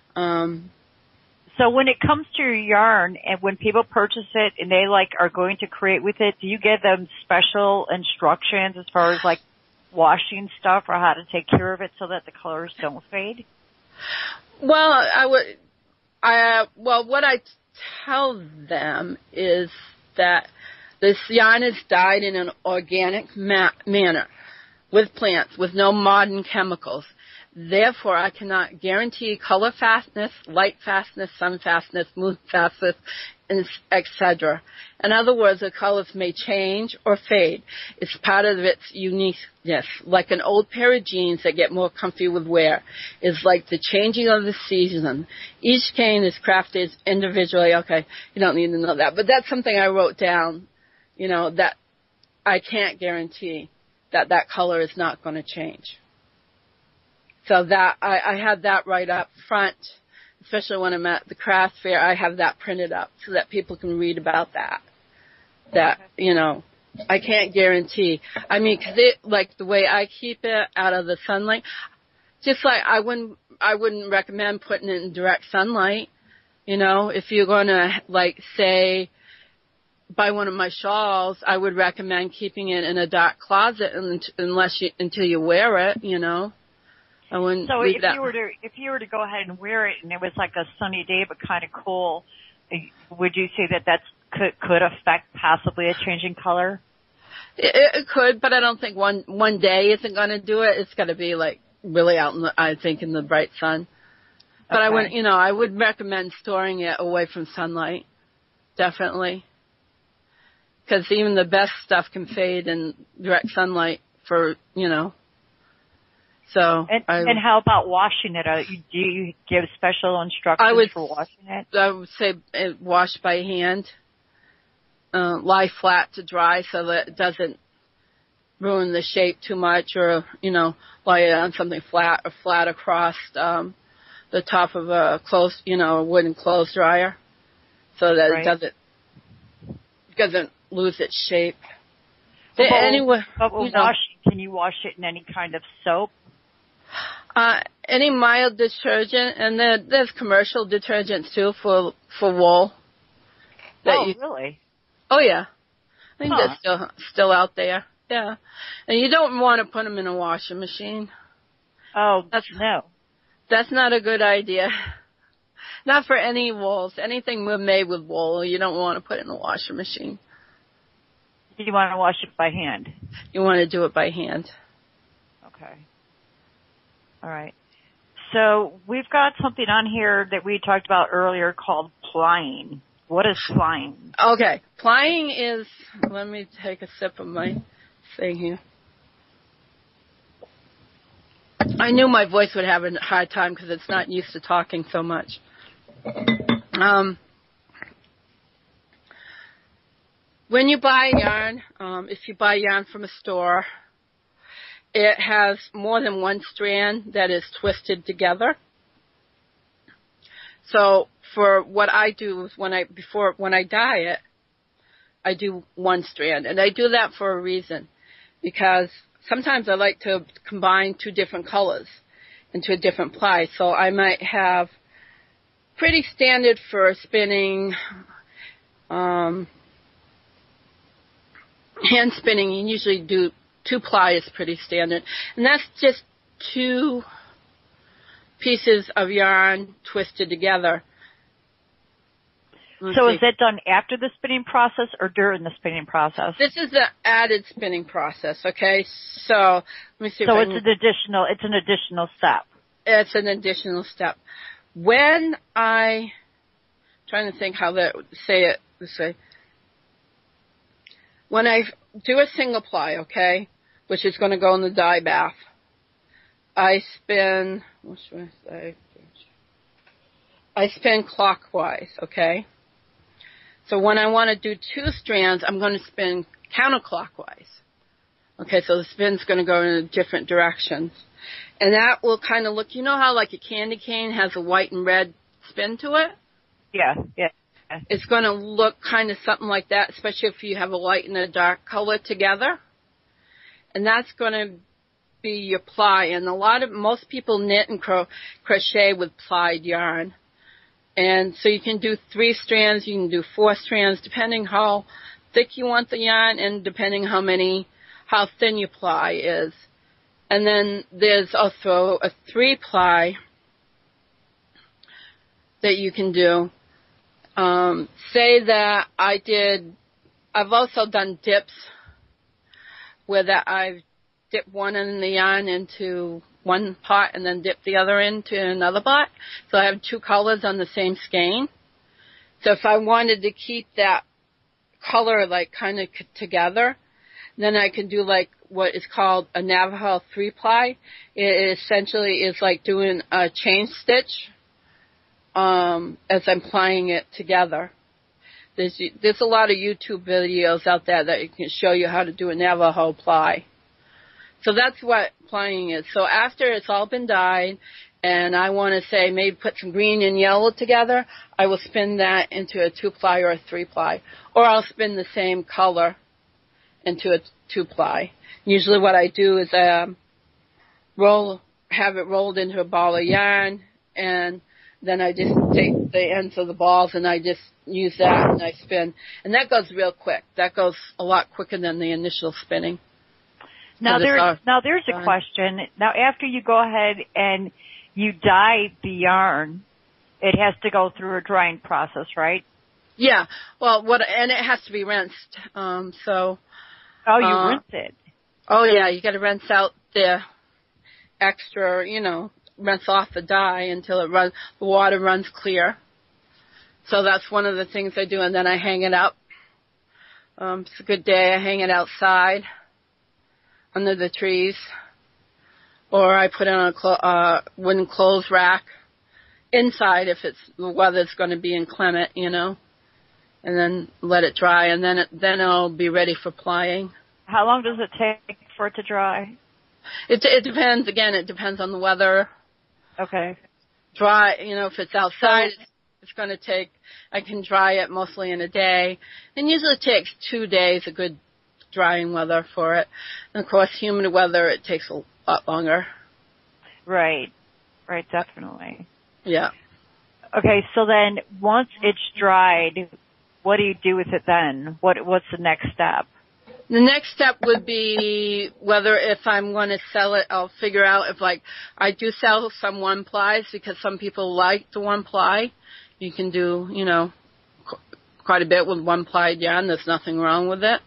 So when it comes to your yarn, and when people purchase it and they are going to create with it, do you give them special instructions as far as washing stuff or how to take care of it so that the colors don't fade? Well, what I tell them is that this yarn is dyed in an organic manner with plants, with no modern chemicals. Therefore, I cannot guarantee color fastness, light fastness, sun fastness, moon fastness, etc. In other words, the colors may change or fade. It's part of its uniqueness, like an old pair of jeans that get more comfy with wear. It's like the changing of the season. Each cane is crafted individually. Okay, you don't need to know that, but that's something I wrote down, that I can't guarantee that color is not going to change. So that I had that right up front, especially when I'm at the craft fair. I have that printed up so that people can read about that. I can't guarantee. I mean, 'cause the way I keep it out of the sunlight, just like I wouldn't recommend putting it in direct sunlight. If you're going to say buy one of my shawls, I would recommend keeping it in a dark closet until you wear it. I wouldn't. So if you were to go ahead and wear it and it was like a sunny day but kind of cool, would you say that could affect possibly a changing color? It could, but I don't think one day isn't going to do it. It's got to be really out in the bright sun. But okay. I would recommend storing it away from sunlight, definitely, because even the best stuff can fade in direct sunlight for. So and how about washing it? Do you give special instructions for washing it? I would say wash by hand, lie flat to dry so that it doesn't ruin the shape too much, or lie it on something flat or flat across the top of a wooden clothes dryer, so that it doesn't lose its shape. But washing, can you wash it in any kind of soap? Any mild detergent, and there's commercial detergents too for wool. Really? Oh yeah, I think they're still out there. Yeah, and you don't want to put them in a washing machine. Oh, no. That's not a good idea. Not for any wools. Anything made with wool, you don't want to put in a washing machine. You want to wash it by hand? You want to do it by hand. Okay. All right. So we've got something on here that we talked about earlier called plying. What is plying? Okay. Plying is, let me take a sip of my thing here. I knew my voice would have a hard time because it's not used to talking so much. When you buy yarn, if you buy yarn from a store, it has more than one strand that is twisted together. So for what I do is when I dye it, I do one strand, and I do that for a reason, because sometimes I like to combine two different colors into a different ply. So I might have pretty standard for spinning, hand spinning. You usually do 2-ply is pretty standard, and that's just 2 pieces of yarn twisted together. So is that done after the spinning process or during the spinning process? This is the added spinning process, okay? So let me see. So it's an additional step. It's an additional step. When trying to think how to say it this way. when I do a single ply, okay, which is going to go in the dye bath, I spin, what should I say? I spin clockwise, okay? So when I want to do 2 strands, I'm going to spin counterclockwise. Okay, so the spin's going to go in different directions. And that will kind of look, you know how like a candy cane has a white and red spin to it? Yeah. It's going to look kind of something like that, especially if you have a light and a dark color together. And that's going to be your ply. And most people knit and crochet with plied yarn. And so you can do 3 strands, you can do 4 strands, depending how thick you want the yarn and depending how thin your ply is. And then there's also a 3-ply that you can do. Say that I've also done dips where that I've dipped one end of the yarn into one pot and then dip the other into another pot. So I have 2 colors on the same skein. So if I wanted to keep that color like kind of together, then I can do like what is called a Navajo 3-ply. It essentially is like doing a chain stitch as I'm plying it together. There's a lot of YouTube videos out there that can show you how to do a Navajo ply. So that's what plying is. So after it's all been dyed, and I want to say maybe put some green and yellow together, I will spin that into a 2-ply or a 3-ply. Or I'll spin the same color into a 2-ply. Usually what I do is have it rolled into a ball of yarn, and then I just take the ends of the balls and I just use that and I spin. And that goes real quick. That goes a lot quicker than the initial spinning. Now there's a question. Now after you go ahead and you dye the yarn, it has to go through a drying process, right? Yeah. Well, and it has to be rinsed. Oh, you rinse it. Oh yeah, you got to rinse out the extra, rinse off the dye until the water runs clear. So that's one of the things I do, and then I hang it up. It's a good day, I hang it outside under the trees, or I put it on a wooden clothes rack inside if the weather's going to be inclement, and then let it dry, and then it'll be ready for plying. How long does it take for it to dry? It depends. Again, it depends on the weather. Okay. Dry, if it's outside, it's going to take, I can dry it mostly in a day. And usually it takes 2 days, a good drying weather for it. And of course, humid weather, it takes a lot longer. Right, definitely. Yeah. Okay, so then once it's dried, what do you do with it then? What's the next step? The next step would be whether if I'm going to sell it, I'll figure out if I do sell some 1-plies because some people like the 1-ply. You can do, quite a bit with 1-plied yarn. There's nothing wrong with it.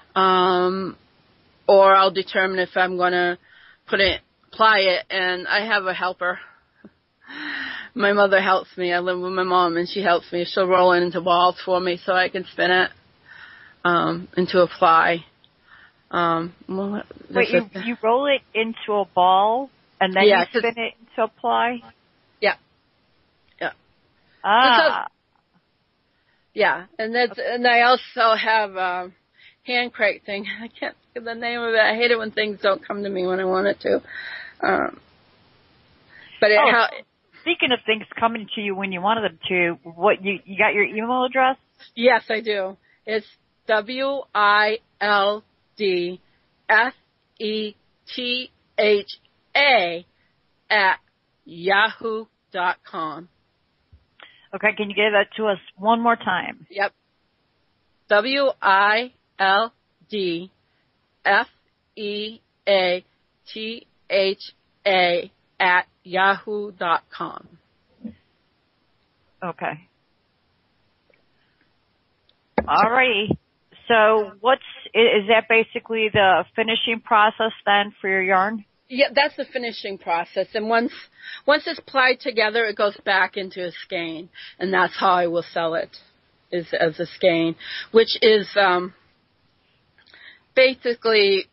Or I'll determine if I'm going to ply it, and I have a helper. My mother helps me. I live with my mom, and she helps me. She'll roll it into balls for me so I can spin it into a ply. Wait, you roll it into a ball, and then you spin it into a ply? Yeah. Yeah, and I also have a hand crate thing. I can't think of the name of it. I hate it when things don't come to me when I want it to. Speaking of things coming to you when you wanted them to, what you got your email address? Yes, I do. It's WILDFETHA@yahoo.com. Okay, can you give that to us one more time? Yep. WILDFEATHA@yahoo.com. Okay. All right. So is that basically the finishing process then for your yarn? Yeah, that's the finishing process. And once it's plied together, it goes back into a skein. And that's how I will sell it, is as a skein, which is basically,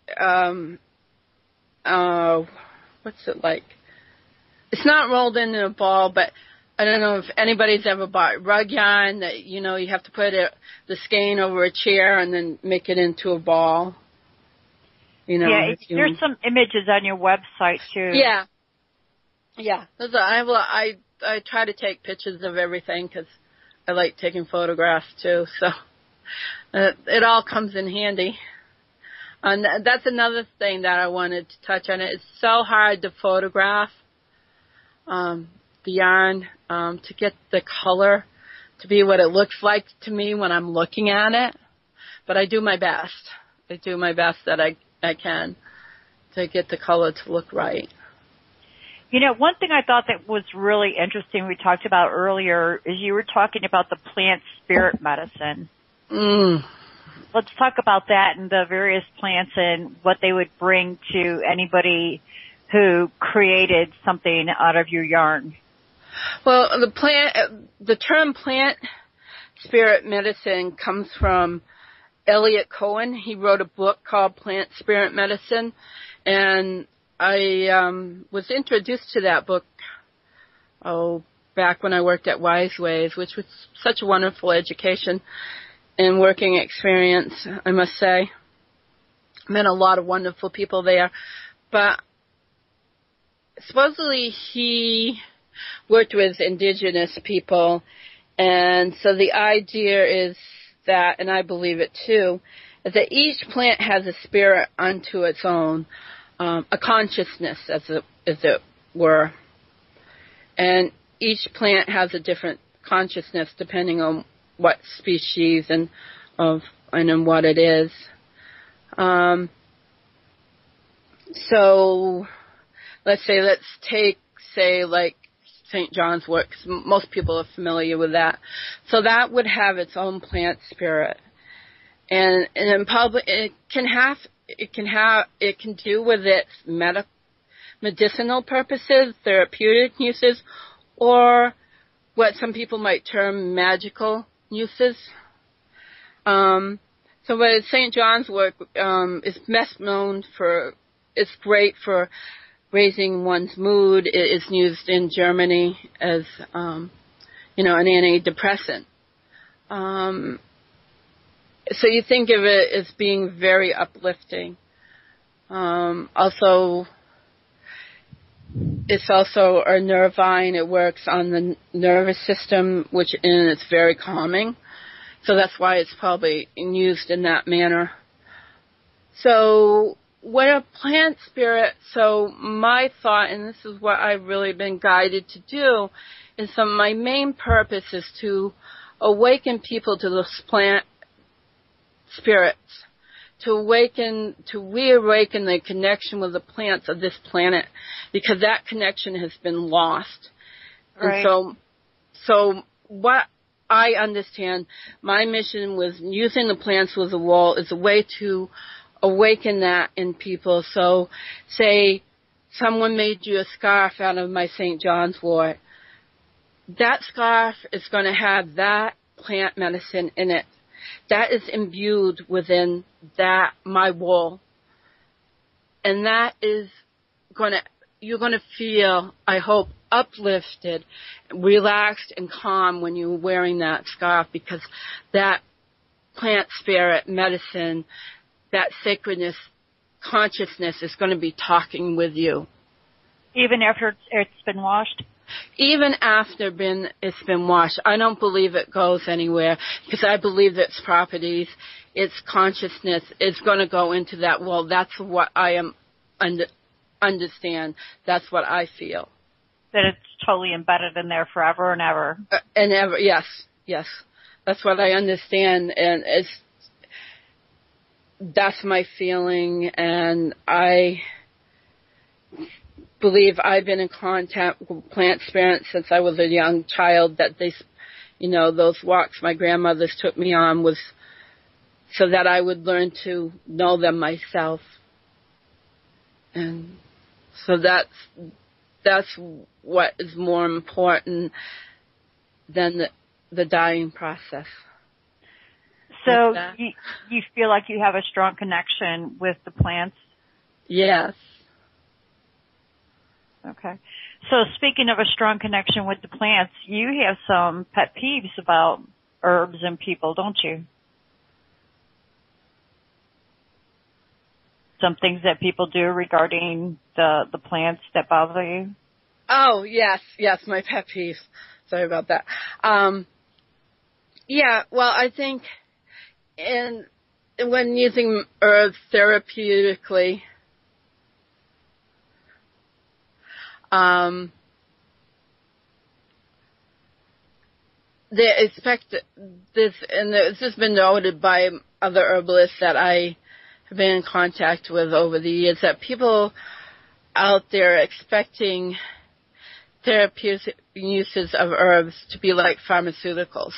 what's it like? It's not rolled into a ball, but I don't know if anybody's ever bought rug yarn that, you have to put the skein over a chair and then make it into a ball. Yeah, there's some images on your website too. Yeah. Yeah. I try to take pictures of everything because I like taking photographs too. So it all comes in handy. And that's another thing that I wanted to touch on. It's so hard to photograph the yarn to get the color to be what it looks like to me when I'm looking at it. But I do my best. I do my best that I can to get the color to look right. One thing I thought that was really interesting we talked about earlier is you were talking about the plant spirit medicine. Let's talk about that and the various plants and what they would bring to anybody who created something out of your yarn. Well, the term plant spirit medicine comes from Elliot Cohen. He wrote a book called Plant Spirit Medicine, and I was introduced to that book back when I worked at Wise Ways, which was such a wonderful education and working experience, I must say. Met a lot of wonderful people there. But supposedly he worked with indigenous people, and so the idea is that, and I believe it too, is that each plant has a spirit unto its own, a consciousness, as it were. And each plant has a different consciousness depending on what species and what it is. So let's take like St. John's wort, 'cause most people are familiar with that. So that would have its own plant spirit. And in public, it can do with its medicinal purposes, therapeutic uses, or what some people might term magical uses. So with St. John's wort is best known for, it's great for raising one's mood. It is used in Germany as, an antidepressant. So you think of it as being very uplifting. It's also a nervine. It works on the nervous system, and it's very calming. So that's why it's probably used in that manner. So what a plant spirit, so my thought, and this is what I've really been guided to do, is my main purpose is to awaken people to those plant spirits, to reawaken the connection with the plants of this planet, because that connection has been lost. Right. And so what I understand, my mission was using the plants with the wall is a way to awaken that in people. So say someone made you a scarf out of my St. John's wort. That scarf is going to have that plant medicine in it. That is imbued within my wool. And that is you're going to feel, I hope, uplifted, relaxed, and calm when you're wearing that scarf, because that plant spirit medicine, that sacredness, consciousness is going to be talking with you. Even after it's been washed? Even after it's been washed. I don't believe it goes anywhere, because I believe that its properties, its consciousness is going to go into that. Well, that's what I understand. That's what I feel. That it's totally embedded in there forever and ever. And ever, yes. That's what I understand, and that's my feeling, and I believe I've been in contact with plant spirits since I was a young child, that those walks my grandmothers took me on was so that I would learn to know them myself. And so that's what is more important than the dying process. So you feel like you have a strong connection with the plants? Yes. Okay. So speaking of a strong connection with the plants, you have some pet peeves about herbs and people, don't you? Some things that people do regarding the plants that bother you? Oh, yes, my pet peeves. Sorry about that. Yeah, well, I think when using herbs therapeutically, they expect this, and this has been noted by other herbalists that I have been in contact with over the years, that people out there expecting therapeutic uses of herbs to be like pharmaceuticals.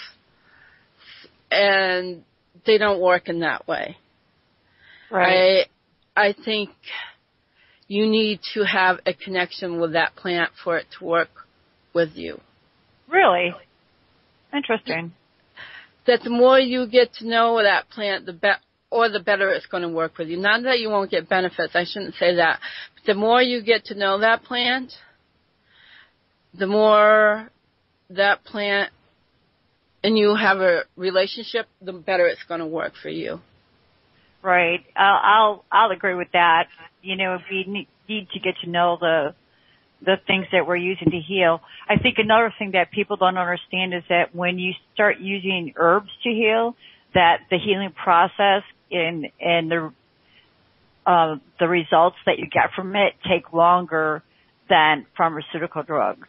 And they don't work in that way. Right. I think you need to have a connection with that plant for it to work with you. Really? Interesting. That the more you get to know that plant, the better it's going to work with you. Not that you won't get benefits, I shouldn't say that. But the more you get to know that plant, the more that plant and you have a relationship, the better it's going to work for you. Right. I'll agree with that. You know, we need to get to know the things that we're using to heal. I think another thing that people don't understand is that when you start using herbs to heal, that the healing process and the results that you get from it take longer than pharmaceutical drugs.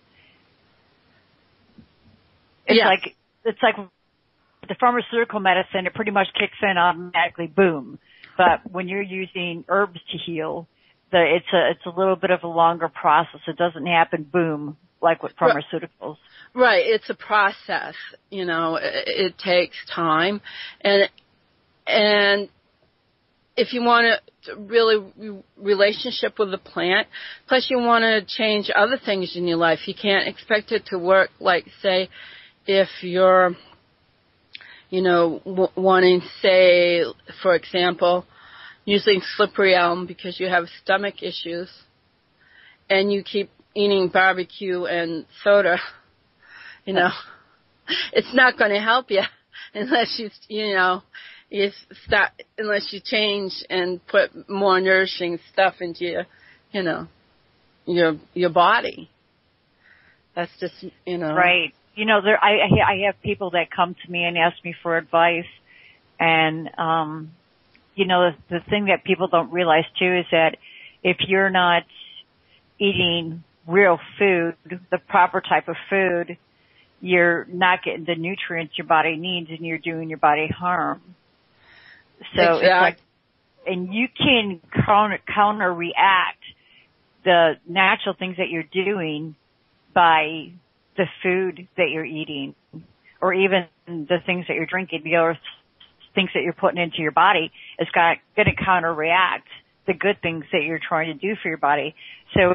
It's like the pharmaceutical medicine, it pretty much kicks in automatically, boom. But when you're using herbs to heal, it's a little bit of a longer process. It doesn't happen, boom, like with pharmaceuticals. Right. It's a process. You know, it takes time. And if you want a really relationship with the plant, plus you want to change other things in your life, you can't expect it to work like, say, if you're, you know, wanting, say, for example, using slippery elm because you have stomach issues and you keep eating barbecue and soda, you know, it's not going to help you unless unless you change and put more nourishing stuff into your body. That's just, Right. You know, I have people that come to me and ask me for advice, and you know, the thing that people don't realize too is that if you're not eating real food, the proper type of food, you're not getting the nutrients your body needs, and you're doing your body harm. So exactly. It's like, and you can counter react the natural things that you're doing by the food that you're eating, or even the things that you're drinking, the other things that you're putting into your body is going to counteract the good things that you're trying to do for your body. So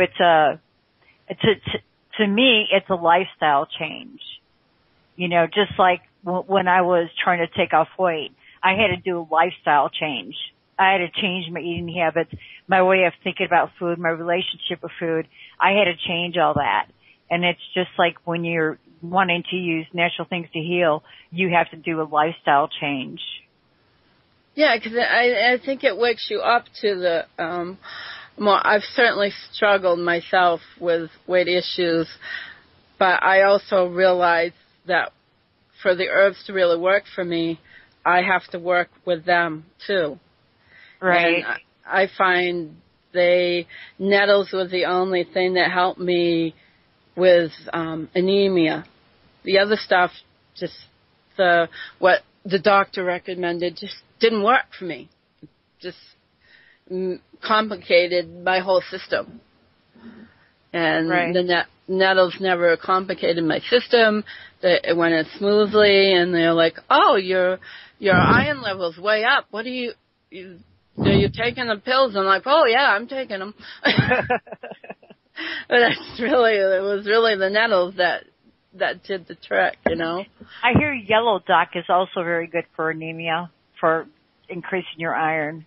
to me, it's a lifestyle change. You know, just like when I was trying to take off weight, I had to do a lifestyle change. I had to change my eating habits, my way of thinking about food, my relationship with food. I had to change all that. And it's just like when you're wanting to use natural things to heal, you have to do a lifestyle change. Yeah, because I think it wakes you up to the more. I've certainly struggled myself with weight issues, but I also realize that for the herbs to really work for me, I have to work with them too. Right. And I find nettles was the only thing that helped me with anemia. The other stuff, just what the doctor recommended, just didn't work for me. Just complicated my whole system. And right. the nettles never complicated my system. It went in smoothly, and they're like, "Oh, your iron level's way up. What are you taking the pills?" I'm like, "Oh yeah, I'm taking them." But it was really the nettles that that did the trick, you know. I hear yellow dock is also very good for anemia, for increasing your iron.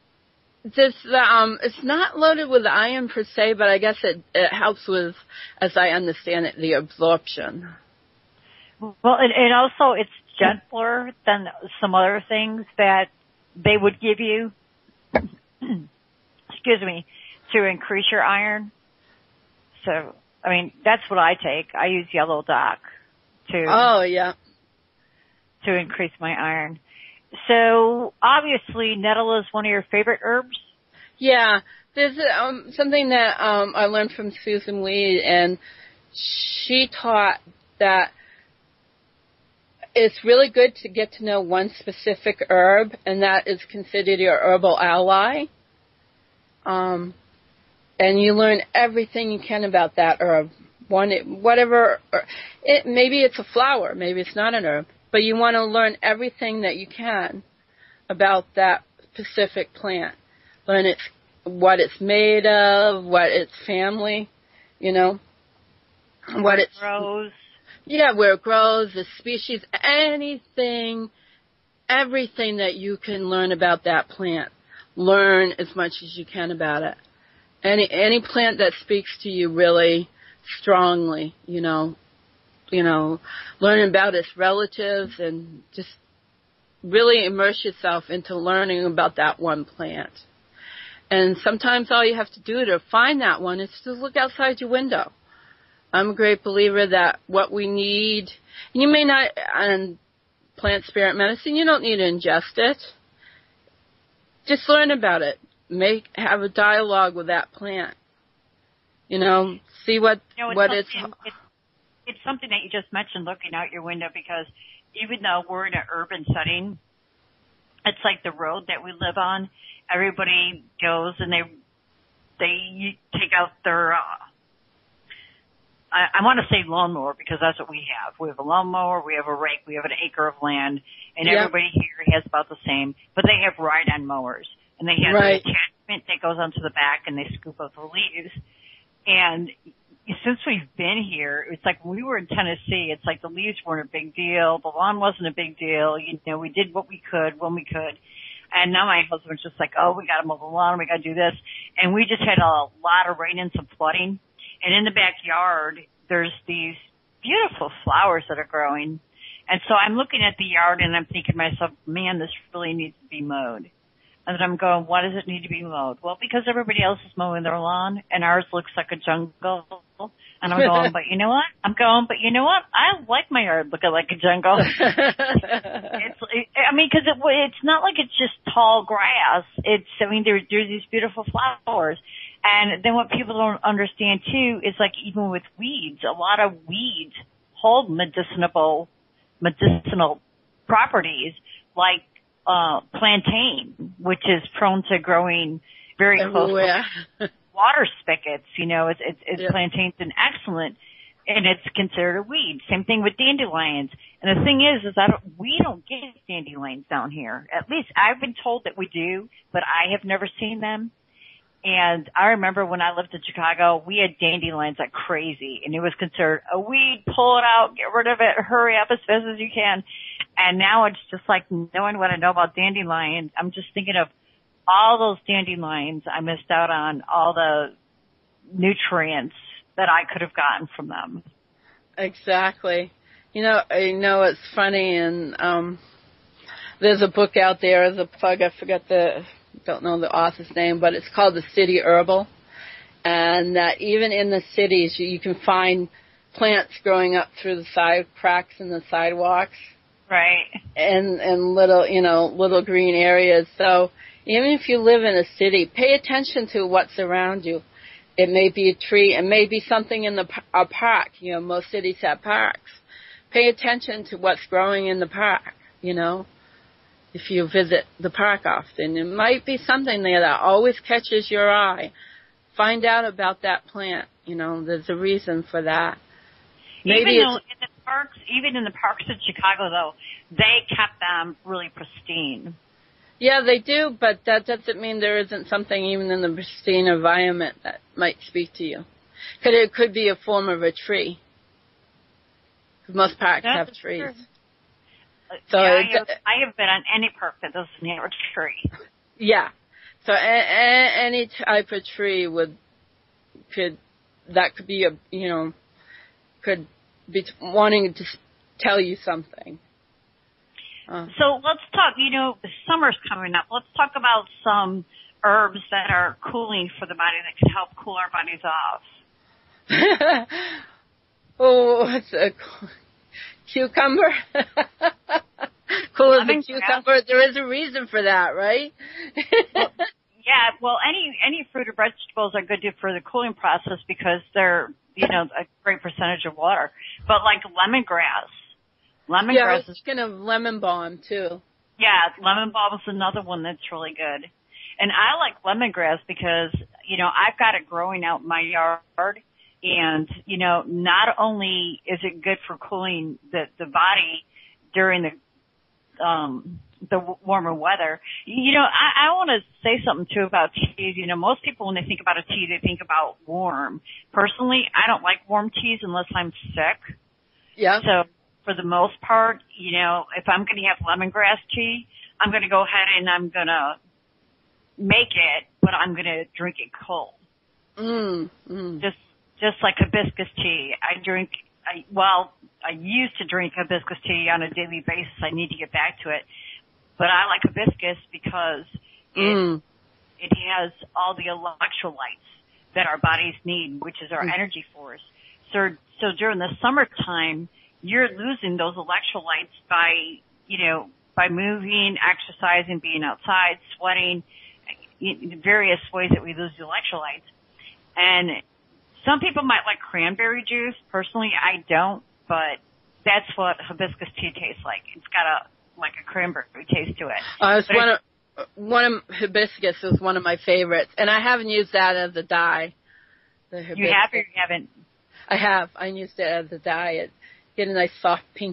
It's not loaded with iron per se, but I guess it helps with, as I understand it, the absorption. Well, and also it's gentler than some other things that they would give you, excuse me, to increase your iron. So, I mean, that's what I take. I use yellow dock to increase my iron. So, obviously, nettle is one of your favorite herbs? Yeah. There's something that I learned from Susan Weed, and she taught that it's really good to get to know one specific herb, and that is considered your herbal ally. And you learn everything you can about that herb. Maybe it's a flower, maybe it's not an herb, but you want to learn everything that you can about that specific plant. Learn what it's made of, what its family, you know, what it grows. Yeah, where it grows, the species, everything that you can learn about that plant. Learn as much as you can about it. Any plant that speaks to you really strongly, you know, learn about its relatives and just really immerse yourself into learning about that one plant. And sometimes all you have to do to find that one is to look outside your window. I'm a great believer that what we need, you may not, on plant spirit medicine, you don't need to ingest it. Just learn about it. Have a dialogue with that plant. You know, see what it's. It's something that you just mentioned, looking out your window, because even though we're in an urban setting, it's like the road that we live on. Everybody goes and they take out their. I want to say lawnmower, because that's what we have. We have a lawnmower, we have a rake, we have an acre of land, and everybody here has about the same. But they have ride-on mowers, and they have an attachment that goes onto the back, and they scoop up the leaves. And since we've been here, it's like when we were in Tennessee, it's like the leaves weren't a big deal, the lawn wasn't a big deal. You know, we did what we could when we could. And now my husband's just like, oh, we got to mow the lawn, we got to do this. And we just had a lot of rain and some flooding. And in the backyard, there's these beautiful flowers that are growing. And so I'm looking at the yard and I'm thinking to myself, man, this really needs to be mowed. And then I'm going, why does it need to be mowed? Well, because everybody else is mowing their lawn and ours looks like a jungle. And I'm going, but you know what? I like my yard looking like a jungle. Because it's not like it's just tall grass. There's these beautiful flowers. And then what people don't understand too is, like, even with weeds, a lot of weeds hold medicinal properties, like plantain, which is prone to growing very close to water spigots. You know, plantain's an excellent, and it's considered a weed. Same thing with dandelions. And the thing is we don't get dandelions down here. At least I've been told that we do, but I have never seen them. And I remember when I lived in Chicago, we had dandelions like crazy, and it was considered a weed. Pull it out, get rid of it, hurry up as fast as you can. And now it's just like, knowing what I know about dandelions, I'm just thinking of all those dandelions I missed out on, all the nutrients that I could have gotten from them. Exactly. You know, it's funny, and there's a book out there as a plug. I don't know the author's name, but it's called The City Herbal. And that even in the cities, you can find plants growing up through the side cracks in the sidewalks. Right. And little green areas. So even if you live in a city, pay attention to what's around you. It may be a tree, it may be something in a park. You know, most cities have parks. Pay attention to what's growing in the park, you know. If you visit the park often, it might be something there that always catches your eye. Find out about that plant. You know, there's a reason for that. Even in the parks in Chicago, though, they kept them really pristine. Yeah, they do, but that doesn't mean there isn't something even in the pristine environment that might speak to you. Because it could be a form of a tree. 'Cause most parks That's have trees. true. So yeah, I have been on any park that doesn't have a tree. Yeah. So any type of tree could be could be wanting to tell you something. So let's talk, the summer's coming up. Let's talk about some herbs that are cooling for the body that can help cool our bodies off. Oh, what's a cucumber? Cool as a cucumber. There is a reason for that, right? Well, any fruit or vegetables are good for the cooling process because they're, a great percentage of water. But like lemongrass. Yeah, I was thinking of lemon balm too. Yeah, lemon balm is another one that's really good. And I like lemongrass because, I've got it growing out in my yard. And, not only is it good for cooling the body during the warmer weather, I want to say something too about teas. Most people when they think about a tea, they think about warm. Personally, I don't like warm teas unless I'm sick. Yeah. So for the most part, if I'm going to have lemongrass tea, I'm going to go ahead and I'm going to make it, but I'm going to drink it cold. Just like hibiscus tea. I used to drink hibiscus tea on a daily basis. I need to get back to it. But I like hibiscus because it has all the electrolytes that our bodies need, which is our energy force. So during the summertime, you're losing those electrolytes by moving, exercising, being outside, sweating, various ways that we lose the electrolytes. And some people might like cranberry juice. Personally, I don't, but that's what hibiscus tea tastes like. It's got a cranberry taste to it. One of hibiscus is one of my favorites, and I haven't used that as a dye. The hibiscus. You have or you haven't? I have. I used it as a dye. Get a nice soft pink.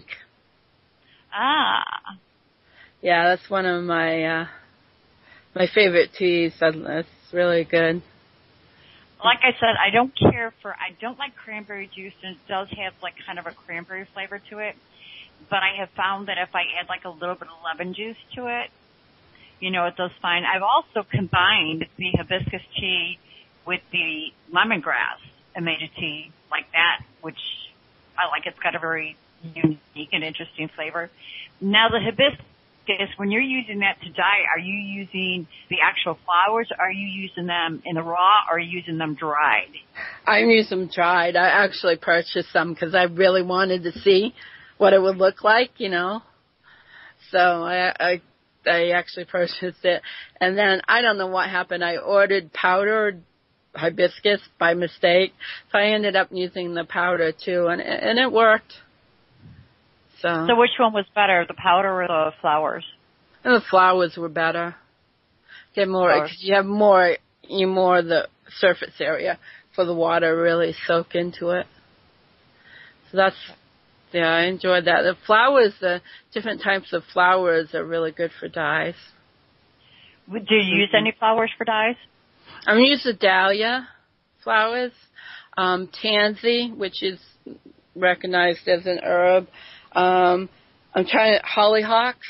Ah. Yeah, that's one of my favorite teas. That's really good. Like I said, I don't like cranberry juice, and it does have kind of a cranberry flavor to it. But I have found that if I add a little bit of lemon juice to it, it does fine. I've also combined the hibiscus tea with the lemongrass and made a tea like that, which I like. It's got a very unique and interesting flavor. Now the hibiscus, when you're using that to dye, are you using the actual flowers? Are you using them in the raw, or are you using them dried? I'm using them dried. I actually purchased some because I really wanted to see what it would look like, So I actually purchased it. And then I don't know what happened. I ordered powdered hibiscus by mistake. So I ended up using the powder too, and it worked. So which one was better, the powder or the flowers? And the flowers were better. Get more, cause you have more of the surface area for the water really soak into it. So I enjoyed that. The flowers, the different types of flowers are really good for dyes. Do you use any flowers for dyes? I'm using dahlia flowers, tansy, which is recognized as an herb. I'm trying hollyhocks.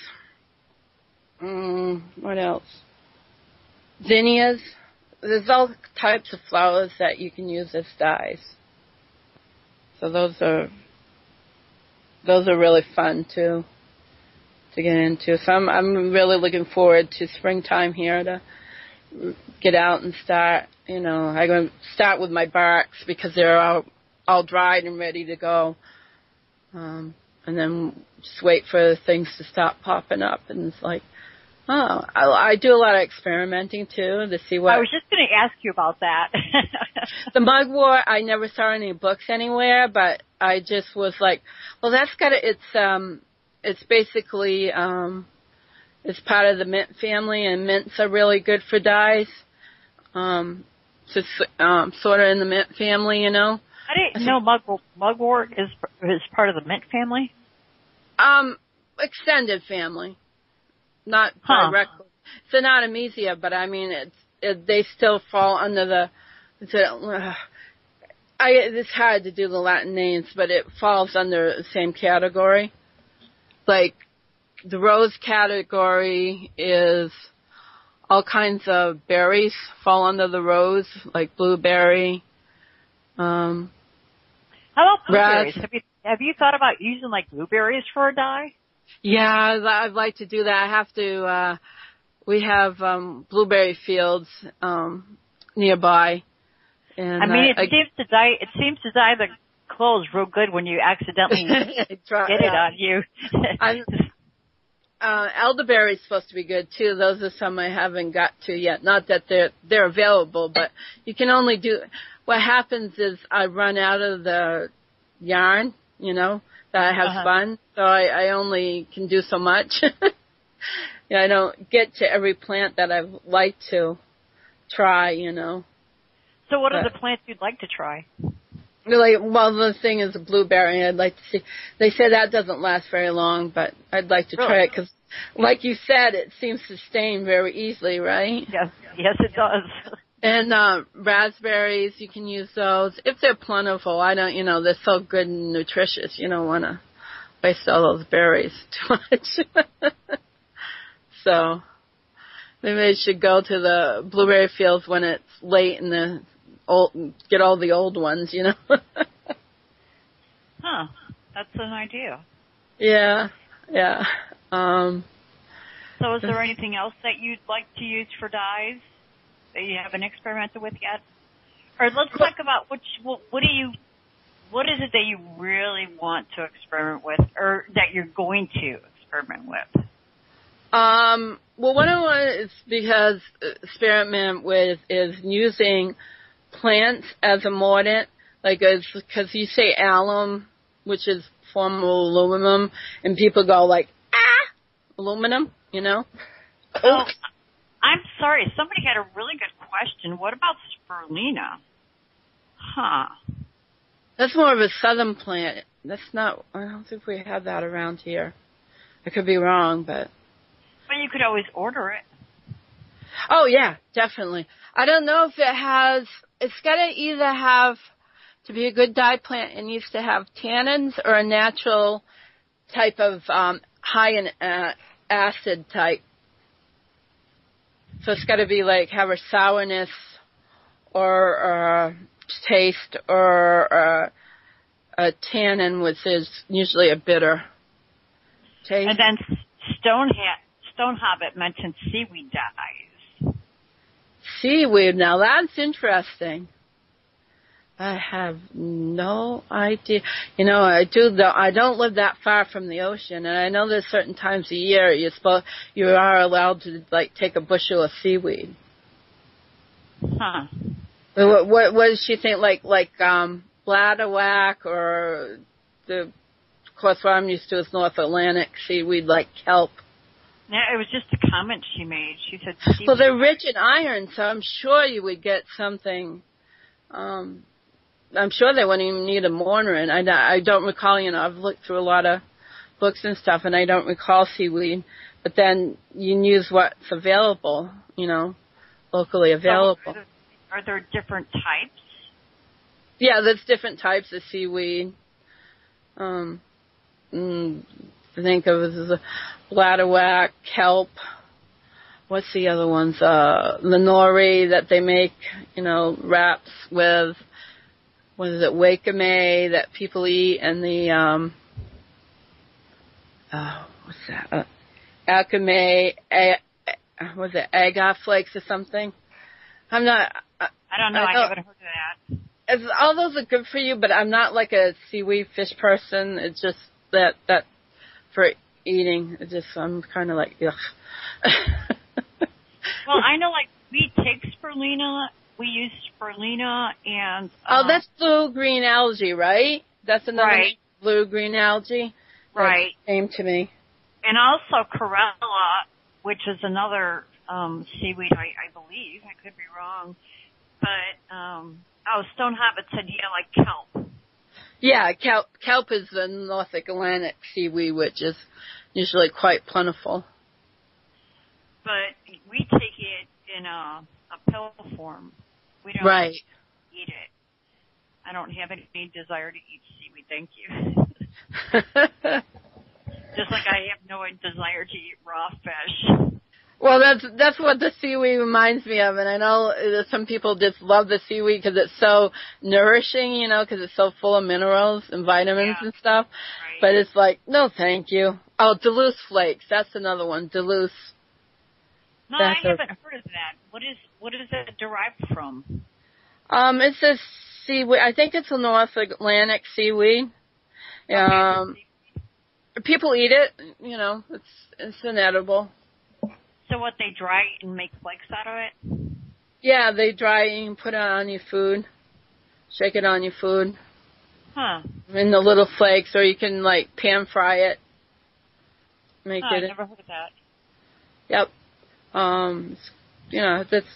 What else? Zinnias. There's all types of flowers that you can use as dyes. So those are really fun too to get into. So I'm really looking forward to springtime here to get out and start. I'm going to start with my barks because they're all dried and ready to go. And then just wait for the things to stop popping up. And it's like, I do a lot of experimenting too to see what. I was just going to ask you about that. The mugwort, I never saw any books anywhere, but I just was like, well, that's it's basically, it's part of the mint family, and mints are really good for dyes. Just sort of in the mint family, I didn't know mugwort is part of the mint family. Extended family, not directly. It's an artemisia, but I mean, they still fall under the. It's hard to do the Latin names, but it falls under the same category. Like, the rose category is all kinds of berries fall under the rose, like blueberry. How about blueberries? Have you thought about using like blueberries for a dye? Yeah, I'd like to do that. I have to. We have blueberry fields nearby, and I mean, it seems to dye the clothes real good when you accidentally get it on you. Elderberry is supposed to be good too. Those are some I haven't got to yet. Not that they're available, but you can only do. What happens is I run out of the yarn, that I have spun, so I only can do so much. Yeah, I don't get to every plant that I'd like to try, So what are the plants you'd like to try? Really, well, the thing is a blueberry. I'd like to see. They say that doesn't last very long, but I'd like to try it because, like you said, it seems to stain very easily, right? Yes, it does. And raspberries, you can use those if they're plentiful. I don't, they're so good and nutritious. You don't want to waste all those berries too much. So maybe I should go to the blueberry fields when it's late and get all the old ones, Huh. That's an idea. Yeah. So is there anything else that you'd like to use for dyes that you haven't experimented with yet? Or let's talk about what is it that you really want to experiment with, or that you're going to experiment with? Well, what I want is because experiment with is using plants as a mordant, because you say alum, which is form of aluminum, and people go like, aluminum, Oh, I'm sorry. Somebody had a really good question. What about spirulina? Huh. That's more of a southern plant. I don't think we have that around here. I could be wrong, but. But you could always order it. Oh, yeah, definitely. I don't know if it's got to either have, to be a good dye plant, it needs to have tannins or a natural type of high in acid type. So it's got to be have a sourness or taste or a tannin, which is usually a bitter taste. And then Stone Hobbit mentioned seaweed dyes. Seaweed, now that's interesting. I have no idea. I don't live that far from the ocean, and I know there's certain times a year you are allowed to take a bushel of seaweed. Huh. What does she think? Like bladderwhack, or of course what I'm used to is North Atlantic seaweed like kelp. Yeah, it was just a comment she made. She said seaweed. Well, they're rich in iron, so I'm sure you would get something. I'm sure they wouldn't even need a mortarin. I don't recall, I've looked through a lot of books and stuff, and I don't recall seaweed. But then you can use what's available, locally available. So are there different types? Yeah, there's different types of seaweed. I think of it as a bladderwhack, kelp. What's the other ones? The nori that they make, wraps with. What is it? Wakame that people eat, and the what's that? Akame, was it agar flakes or something? I don't know. I haven't heard of that. All those are good for you, but I'm not like a seaweed fish person. It's just that for eating. I'm kind of like, ugh. Well, I know we take spirulina. We use spirulina and... that's blue-green algae, right? That's another blue-green algae? Right. That came to me. And also Corella, which is another seaweed, I believe. I could be wrong. But, Stone Hobbit said, like kelp. Yeah, kelp is the North Atlantic seaweed, which is usually quite plentiful. But we take it in a pill form. We don't eat it. I don't have any desire to eat seaweed, thank you. Just like I have no desire to eat raw fish. Well, that's what the seaweed reminds me of, and I know that some people just love the seaweed because it's so nourishing, you know, because it's so full of minerals and vitamins and stuff. Right. But it's like, no, thank you. Oh, Duluth flakes. That's another one. Duluth. No, I haven't heard of that. What is it derived from? It's a seaweed. I think it's a North Atlantic seaweed. People eat it. You know, it's an edible. So what, they dry it and make flakes out of it? Yeah, they dry it and put it on your food. Shake it on your food. Huh. In the little flakes, or you can, like, pan fry it. Make it. I've never heard of that. Yep. You know, that's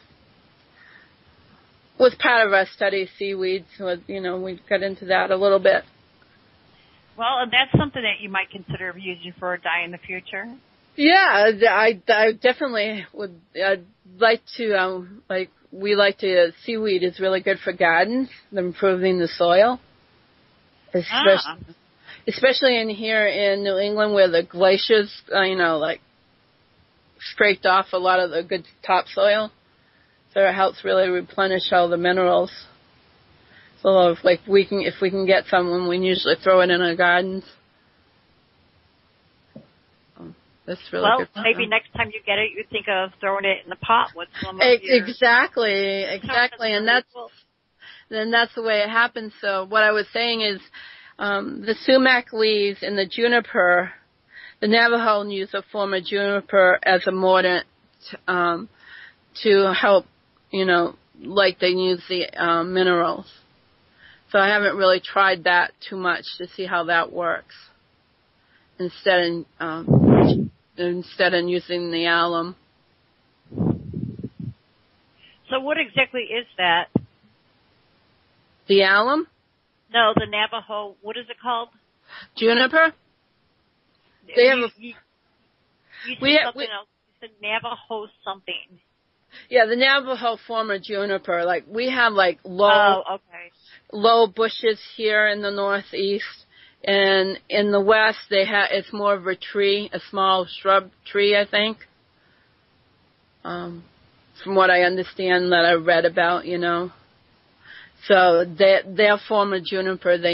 was part of our study of seaweeds. So, you know, we got into that a little bit. Well, that's something that you might consider using for a dye in the future. Yeah, I definitely would. I'd like to, seaweed is really good for gardens, improving the soil. Especially in here in New England where the glaciers, scraped off a lot of the good topsoil. So it helps really replenish all the minerals. So if we can get some, we usually throw it in our gardens. That's really good. Well, maybe next time you get it, you think of throwing it in the pot with some of Exactly, and that's the way it happens. So what I was saying is, the sumac leaves and the juniper, the Navajo use a form of juniper as a mordant to help, like they use the minerals. So I haven't really tried that too much to see how that works. Instead of using the alum. So what exactly is that? The alum? No, the Navajo, what is it called? Juniper? You said something else. You said Navajo something. Yeah, the Navajo form of juniper. Like, we have, low bushes here in the northeast. And in the west, it's more of a tree, a small shrub tree, I think. From what I understand that I read about, So their form of juniper they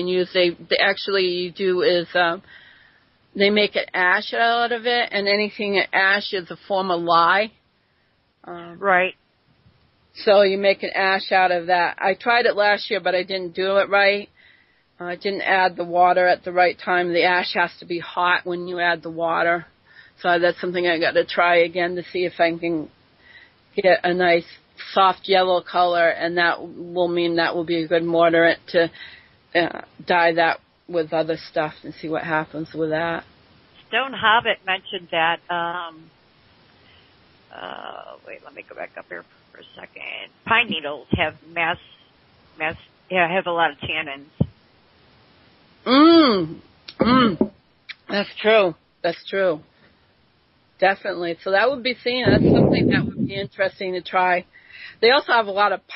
make an ash out of it, and anything ash is a form of lye. Right. So you make an ash out of that. I tried it last year, but I didn't do it right. I didn't add the water at the right time. The ash has to be hot when you add the water. So that's something I got to try again to see if I can get a nice soft yellow color, and that will mean that will be a good mordant to dye that with other stuff and see what happens with that. Stone Hobbit mentioned that, wait, let me go back up here for a second. Pine needles have have a lot of tannins. That's true. Definitely. So that would be that's something that would be interesting to try. They also have a lot of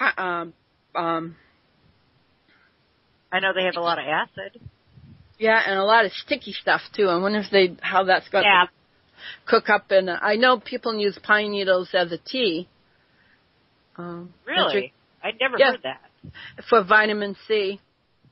I know they have a lot of acid. Yeah, and a lot of sticky stuff too. I wonder how that's going to cook up. And I know people use pine needles as a tea. Really? I'd never heard that. For vitamin C.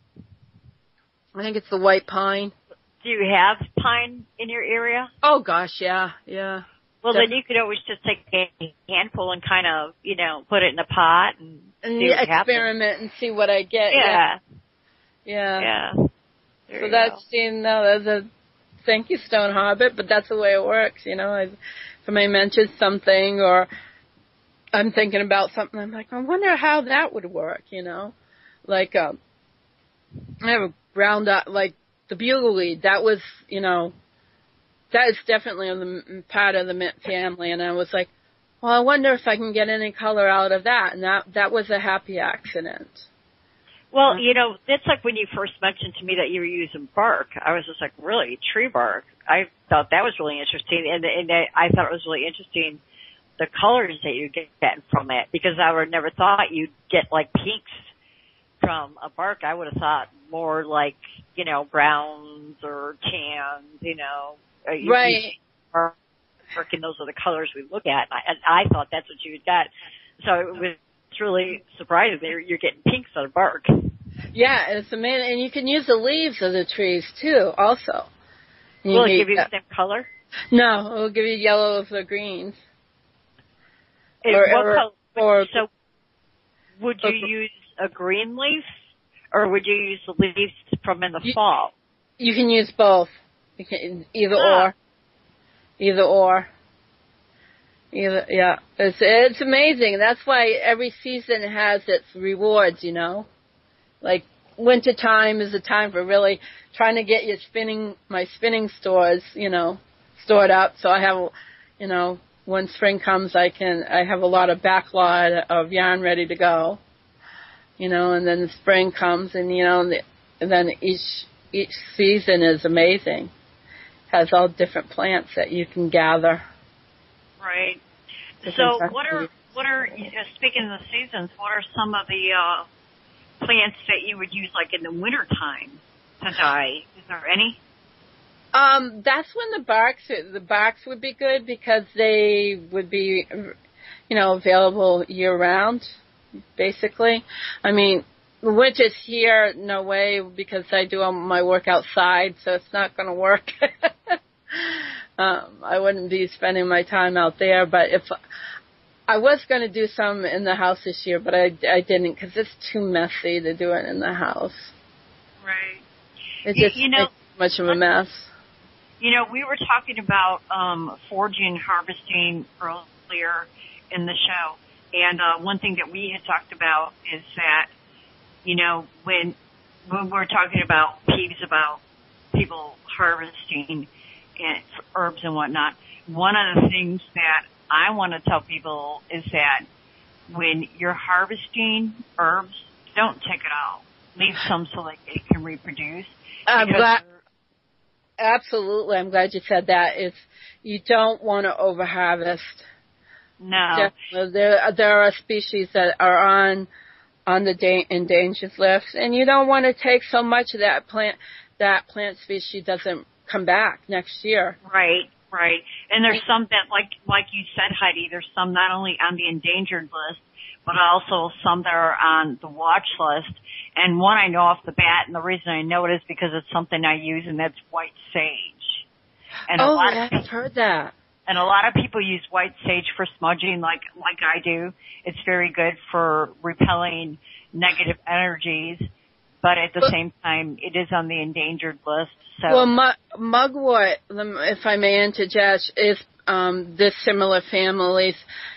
I think it's the white pine. Do you have pine in your area? Oh gosh, yeah. Well, then you could always just take a handful and kind of, put it in a pot and see what experiment and see what I get. Yeah. So that's thank you, Stone Hobbit, but that's the way it works, If somebody mentions something or I'm thinking about something, I'm like, I wonder how that would work, Like, I have a ground up, like the bugleweed, that was, that is definitely part of the mint family. And I was like, well, I wonder if I can get any color out of that. And that was a happy accident. Well, that's like when you first mentioned to me that you were using bark. I was just like, really? Tree bark? I thought that was really interesting. And I thought it was really interesting the colors that you get from it, because I would never thought you'd get like pinks from a bark, I would have thought more like, browns or tans, Right. Bark, and those are the colors we look at. And I thought that's what you would get. So it was really surprising that you're getting pinks on a bark. Yeah, it's amazing. And you can use the leaves of the trees, too, also. Will it give you the same color? No, it will give you yellows or greens. So would you use a green leaf, or would you use the leaves from in the fall? You can use both. You can, either or. Yeah. It's amazing. That's why every season has its rewards, Like wintertime is a time for really trying to get my spinning stores, stored up. So I have, when spring comes, I have a lot of backlot of yarn ready to go, and then the spring comes and, and then each season is amazing. Has all different plants that you can gather. Right. So what are speaking of the seasons, what are some of the plants that you would use like in the winter time to dye? Is there any? That's when the barks would be good because they would be, available year round, basically. I mean, winter's here, no way, because I do all my work outside, so it's not going to work. I wouldn't be spending my time out there, but if I was going to do some in the house this year, but I didn't because it's too messy to do it in the house. Right. It just makes much of a mess. We were talking about foraging and harvesting earlier in the show, and one thing that we had talked about is that, when we're talking about peeves about people harvesting and herbs and whatnot, one of the things that I want to tell people is that when you're harvesting herbs, don't take it all. Leave some so like it can reproduce. Absolutely, I'm glad you said that. You don't want to overharvest. No. There are species that are on the endangered list, and you don't want to take so much of that plant species doesn't come back next year. Right. And there's some that, like you said, Heidi, there's some not only on the endangered list, but also some that are on the watch list. And one I know off the bat, and the reason I know it is because it's something I use, and that's white sage. And I've heard that. And a lot of people use white sage for smudging like I do. It's very good for repelling negative energies, but at the same time, it is on the endangered list. So. Well, mugwort, if I may interject, is this similar families.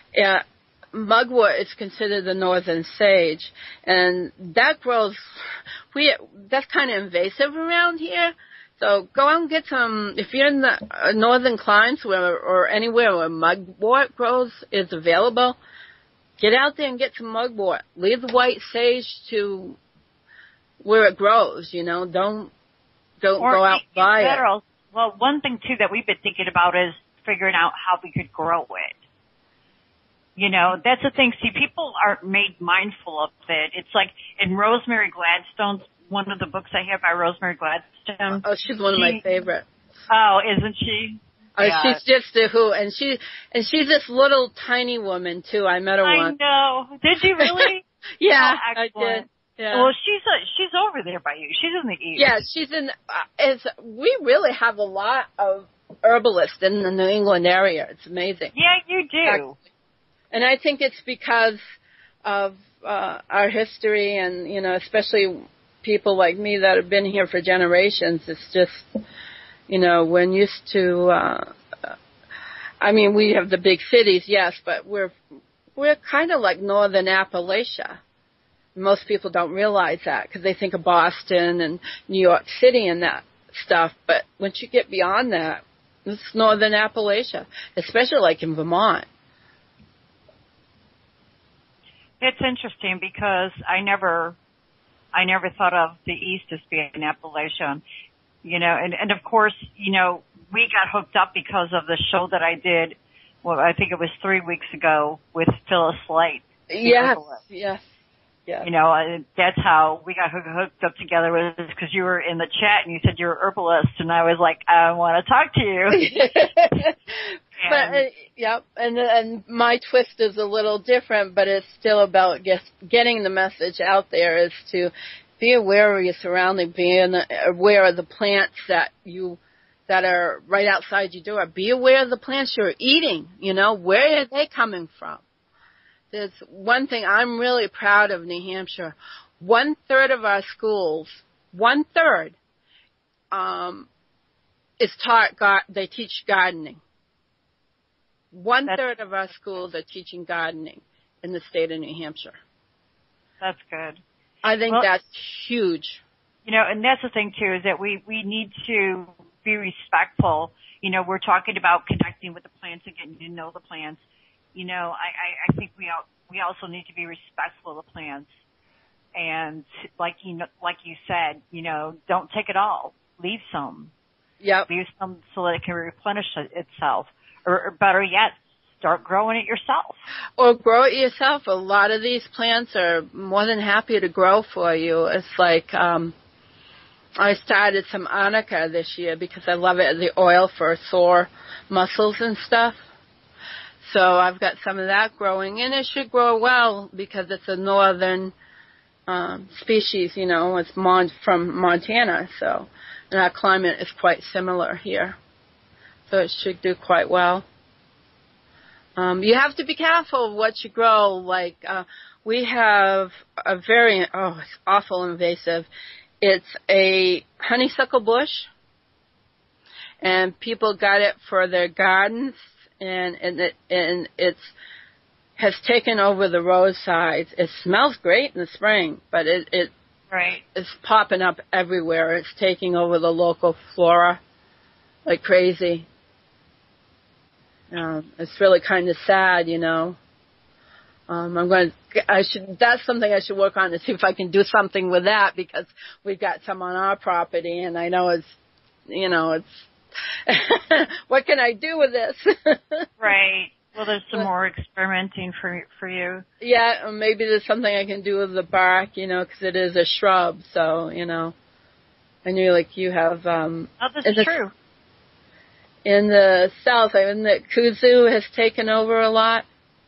Mugwort is considered the northern sage, and that grows. That's kind of invasive around here. So go out and get some. If you're in the northern climes or anywhere where mugwort is available, get out there and get some mugwort. Leave the white sage to where it grows. Don't go out and buy it. Well, one thing too that we've been thinking about is figuring out how we could grow it. That's the thing. See, people aren't made mindful of it. It's like in Rosemary Gladstone's, one of the books I have by Rosemary Gladstone. Oh, she's one of my favorites. Oh, isn't she? Oh, yeah. She's just a hoot, and she's this little tiny woman too. I met her once. I know. Did you really? Yeah, I did. Yeah. Well, she's over there by you. She's in the east. Yeah, she's in. We really have a lot of herbalists in the New England area. It's amazing. Yeah, you do. Actually. And I think it's because of our history, and especially people like me that have been here for generations. It's just, we're used to. We have the big cities, yes, but we're kind of like northern Appalachia. Most people don't realize that because they think of Boston and New York City and that stuff. But once you get beyond that, it's northern Appalachia, especially like in Vermont. It's interesting because I never thought of the East as being Appalachia, and of course, we got hooked up because of the show that I did. Well, I think it was 3 weeks ago with Phyllis Light. Yes. Yeah. That's how we got hooked up together, was because you were in the chat and you said you're a herbalist, and I was like, I want to talk to you. Yep, and my twist is a little different, but it's still about getting the message out there, is to be aware of your surroundings, being aware of the plants that are right outside your door. Be aware of the plants you're eating, where are they coming from? There's one thing I'm really proud of New Hampshire. 1/3 of our schools, 1/3, is taught, they teach gardening. 1/3 of our schools are teaching gardening in the state of New Hampshire. That's good. I think that's huge. And that's the thing too, is that we need to be respectful. We're talking about connecting with the plants and getting to know the plants. I think we also need to be respectful of the plants. And like you said, don't take it all. Leave some. Yep. Leave some so that it can replenish itself. Or better yet, start growing it yourself. Or grow it yourself. A lot of these plants are more than happy to grow for you. It's like, I started some arnica this year because I love it, the oil for sore muscles and stuff. So I've got some of that growing, and it should grow well because it's a northern species, it's from Montana, so, and our climate is quite similar here. So it should do quite well. You have to be careful of what you grow. Like, we have a it's awful invasive. It's a honeysuckle bush, and people got it for their gardens, and it has taken over the roadsides. It smells great in the spring, but it's popping up everywhere. It's taking over the local flora like crazy. It's really kind of sad, that's something I should work on, to see if I can do something with that, because we've got some on our property, and I know it's what can I do with this? Right. Well, there's some more experimenting for you. Yeah, maybe there's something I can do with the bark, because it is a shrub, so, and you have, this is true. In the south, the kudzu has taken over a lot.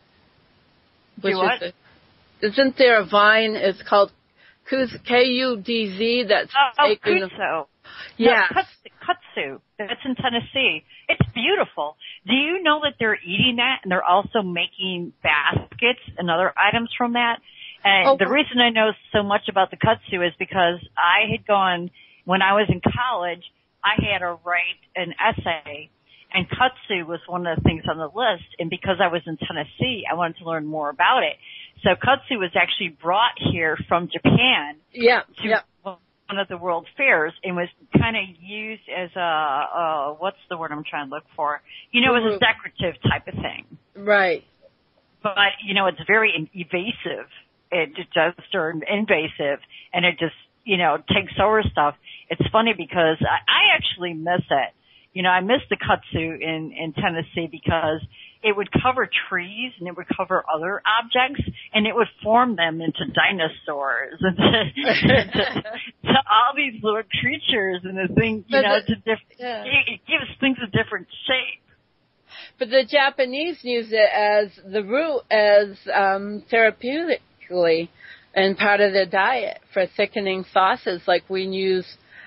Isn't there a vine? It's called Kudz, that's taken. Kudzu. Yeah. No, kudzu. That's in Tennessee. It's beautiful. Do you know that they're eating that, and they're also making baskets and other items from that? And the reason I know so much about the kudzu is because I had gone, when I was in college, I had to write an essay, and kudzu was one of the things on the list. And because I was in Tennessee, I wanted to learn more about it. So kudzu was actually brought here from Japan to one of the world fairs, and was kind of used as what's the word I'm trying to look for? It was a decorative type of thing. Right. But, it's very evasive. It just turned invasive, and it just, takes over stuff. It's funny because I actually miss it. I miss the kudzu in Tennessee, because it would cover trees and it would cover other objects, and it would form them into dinosaurs and to all these little creatures, and the thing, it gives things a different shape. But the Japanese use it as the root, as therapeutically, and part of their diet for thickening sauces, like we use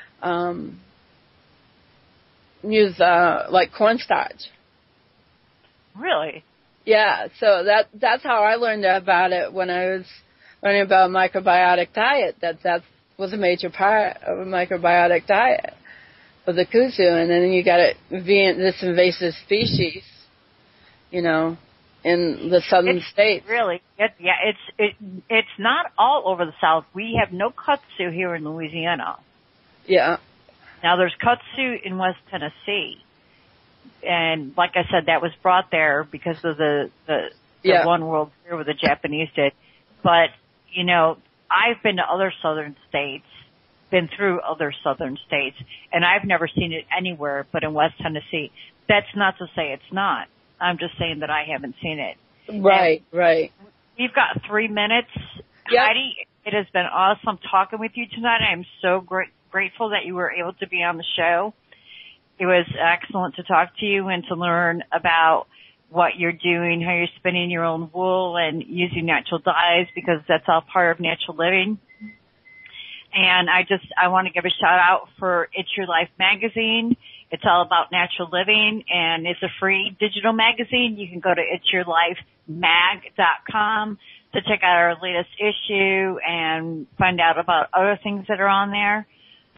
like cornstarch. Really? Yeah, so that's how I learned about it when I was learning about microbiotic diet. That was a major part of a microbiotic diet of the kudzu, and then you got this invasive species, in the southern states. Really? It's not all over the South. We have no kudzu here in Louisiana. Yeah. Now there's kudzu in West Tennessee. And like I said, that was brought there because of the one World Fair where the Japanese did. But, I've been to other southern states, been through other southern states, and I've never seen it anywhere but in West Tennessee. That's not to say it's not. I'm just saying that I haven't seen it. Right, right. We've got 3 minutes. Yep. Heidi, it has been awesome talking with you tonight. I am so grateful that you were able to be on the show. It was excellent to talk to you and to learn about what you're doing, how you're spinning your own wool and using natural dyes, because that's all part of natural living. And I want to give a shout out for It's Your Life magazine. It's all about natural living, and it's a free digital magazine. You can go to itsyourlifemag.com to check out our latest issue and find out about other things that are on there.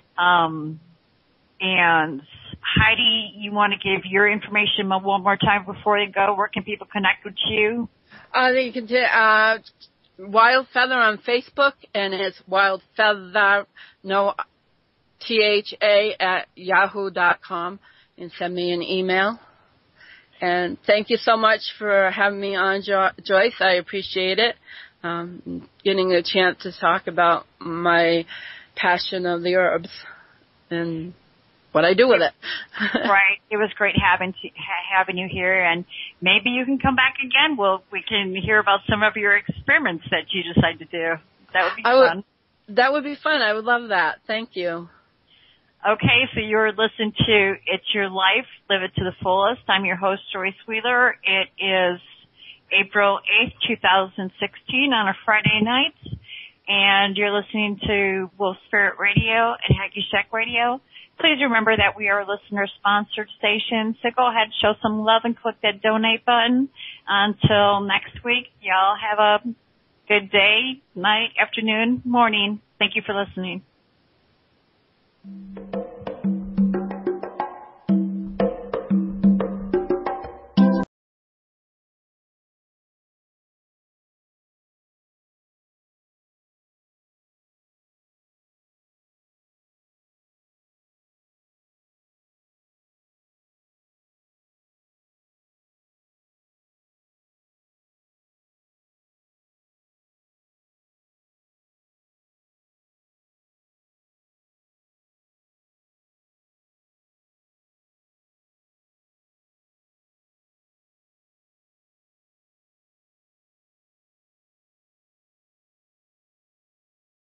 And Heidi, you want to give your information one more time before you go? Where can people connect with you? You can do Wild Feather on Facebook, and it's Wild Feather, no THA at yahoo.com, and send me an email. And thank you so much for having me on, Joyce. I appreciate it. Getting a chance to talk about my passion of the herbs and what I do with it. Right. It was great having you here, and maybe you can come back again. We can hear about some of your experiments that you decide to do. That would be fun. That would be fun. I would love that. Thank you. Okay, so you're listening to It's Your Life, Live It to the Fullest. I'm your host, Joyce Wheeler. It is April 8th, 2016 on a Friday night, and you're listening to Wolf Spirit Radio and Hacky Shack Radio. Please remember that we are a listener-sponsored station, so go ahead, show some love, and click that donate button. Until next week, y'all have a good day, night, afternoon, morning. Thank you for listening.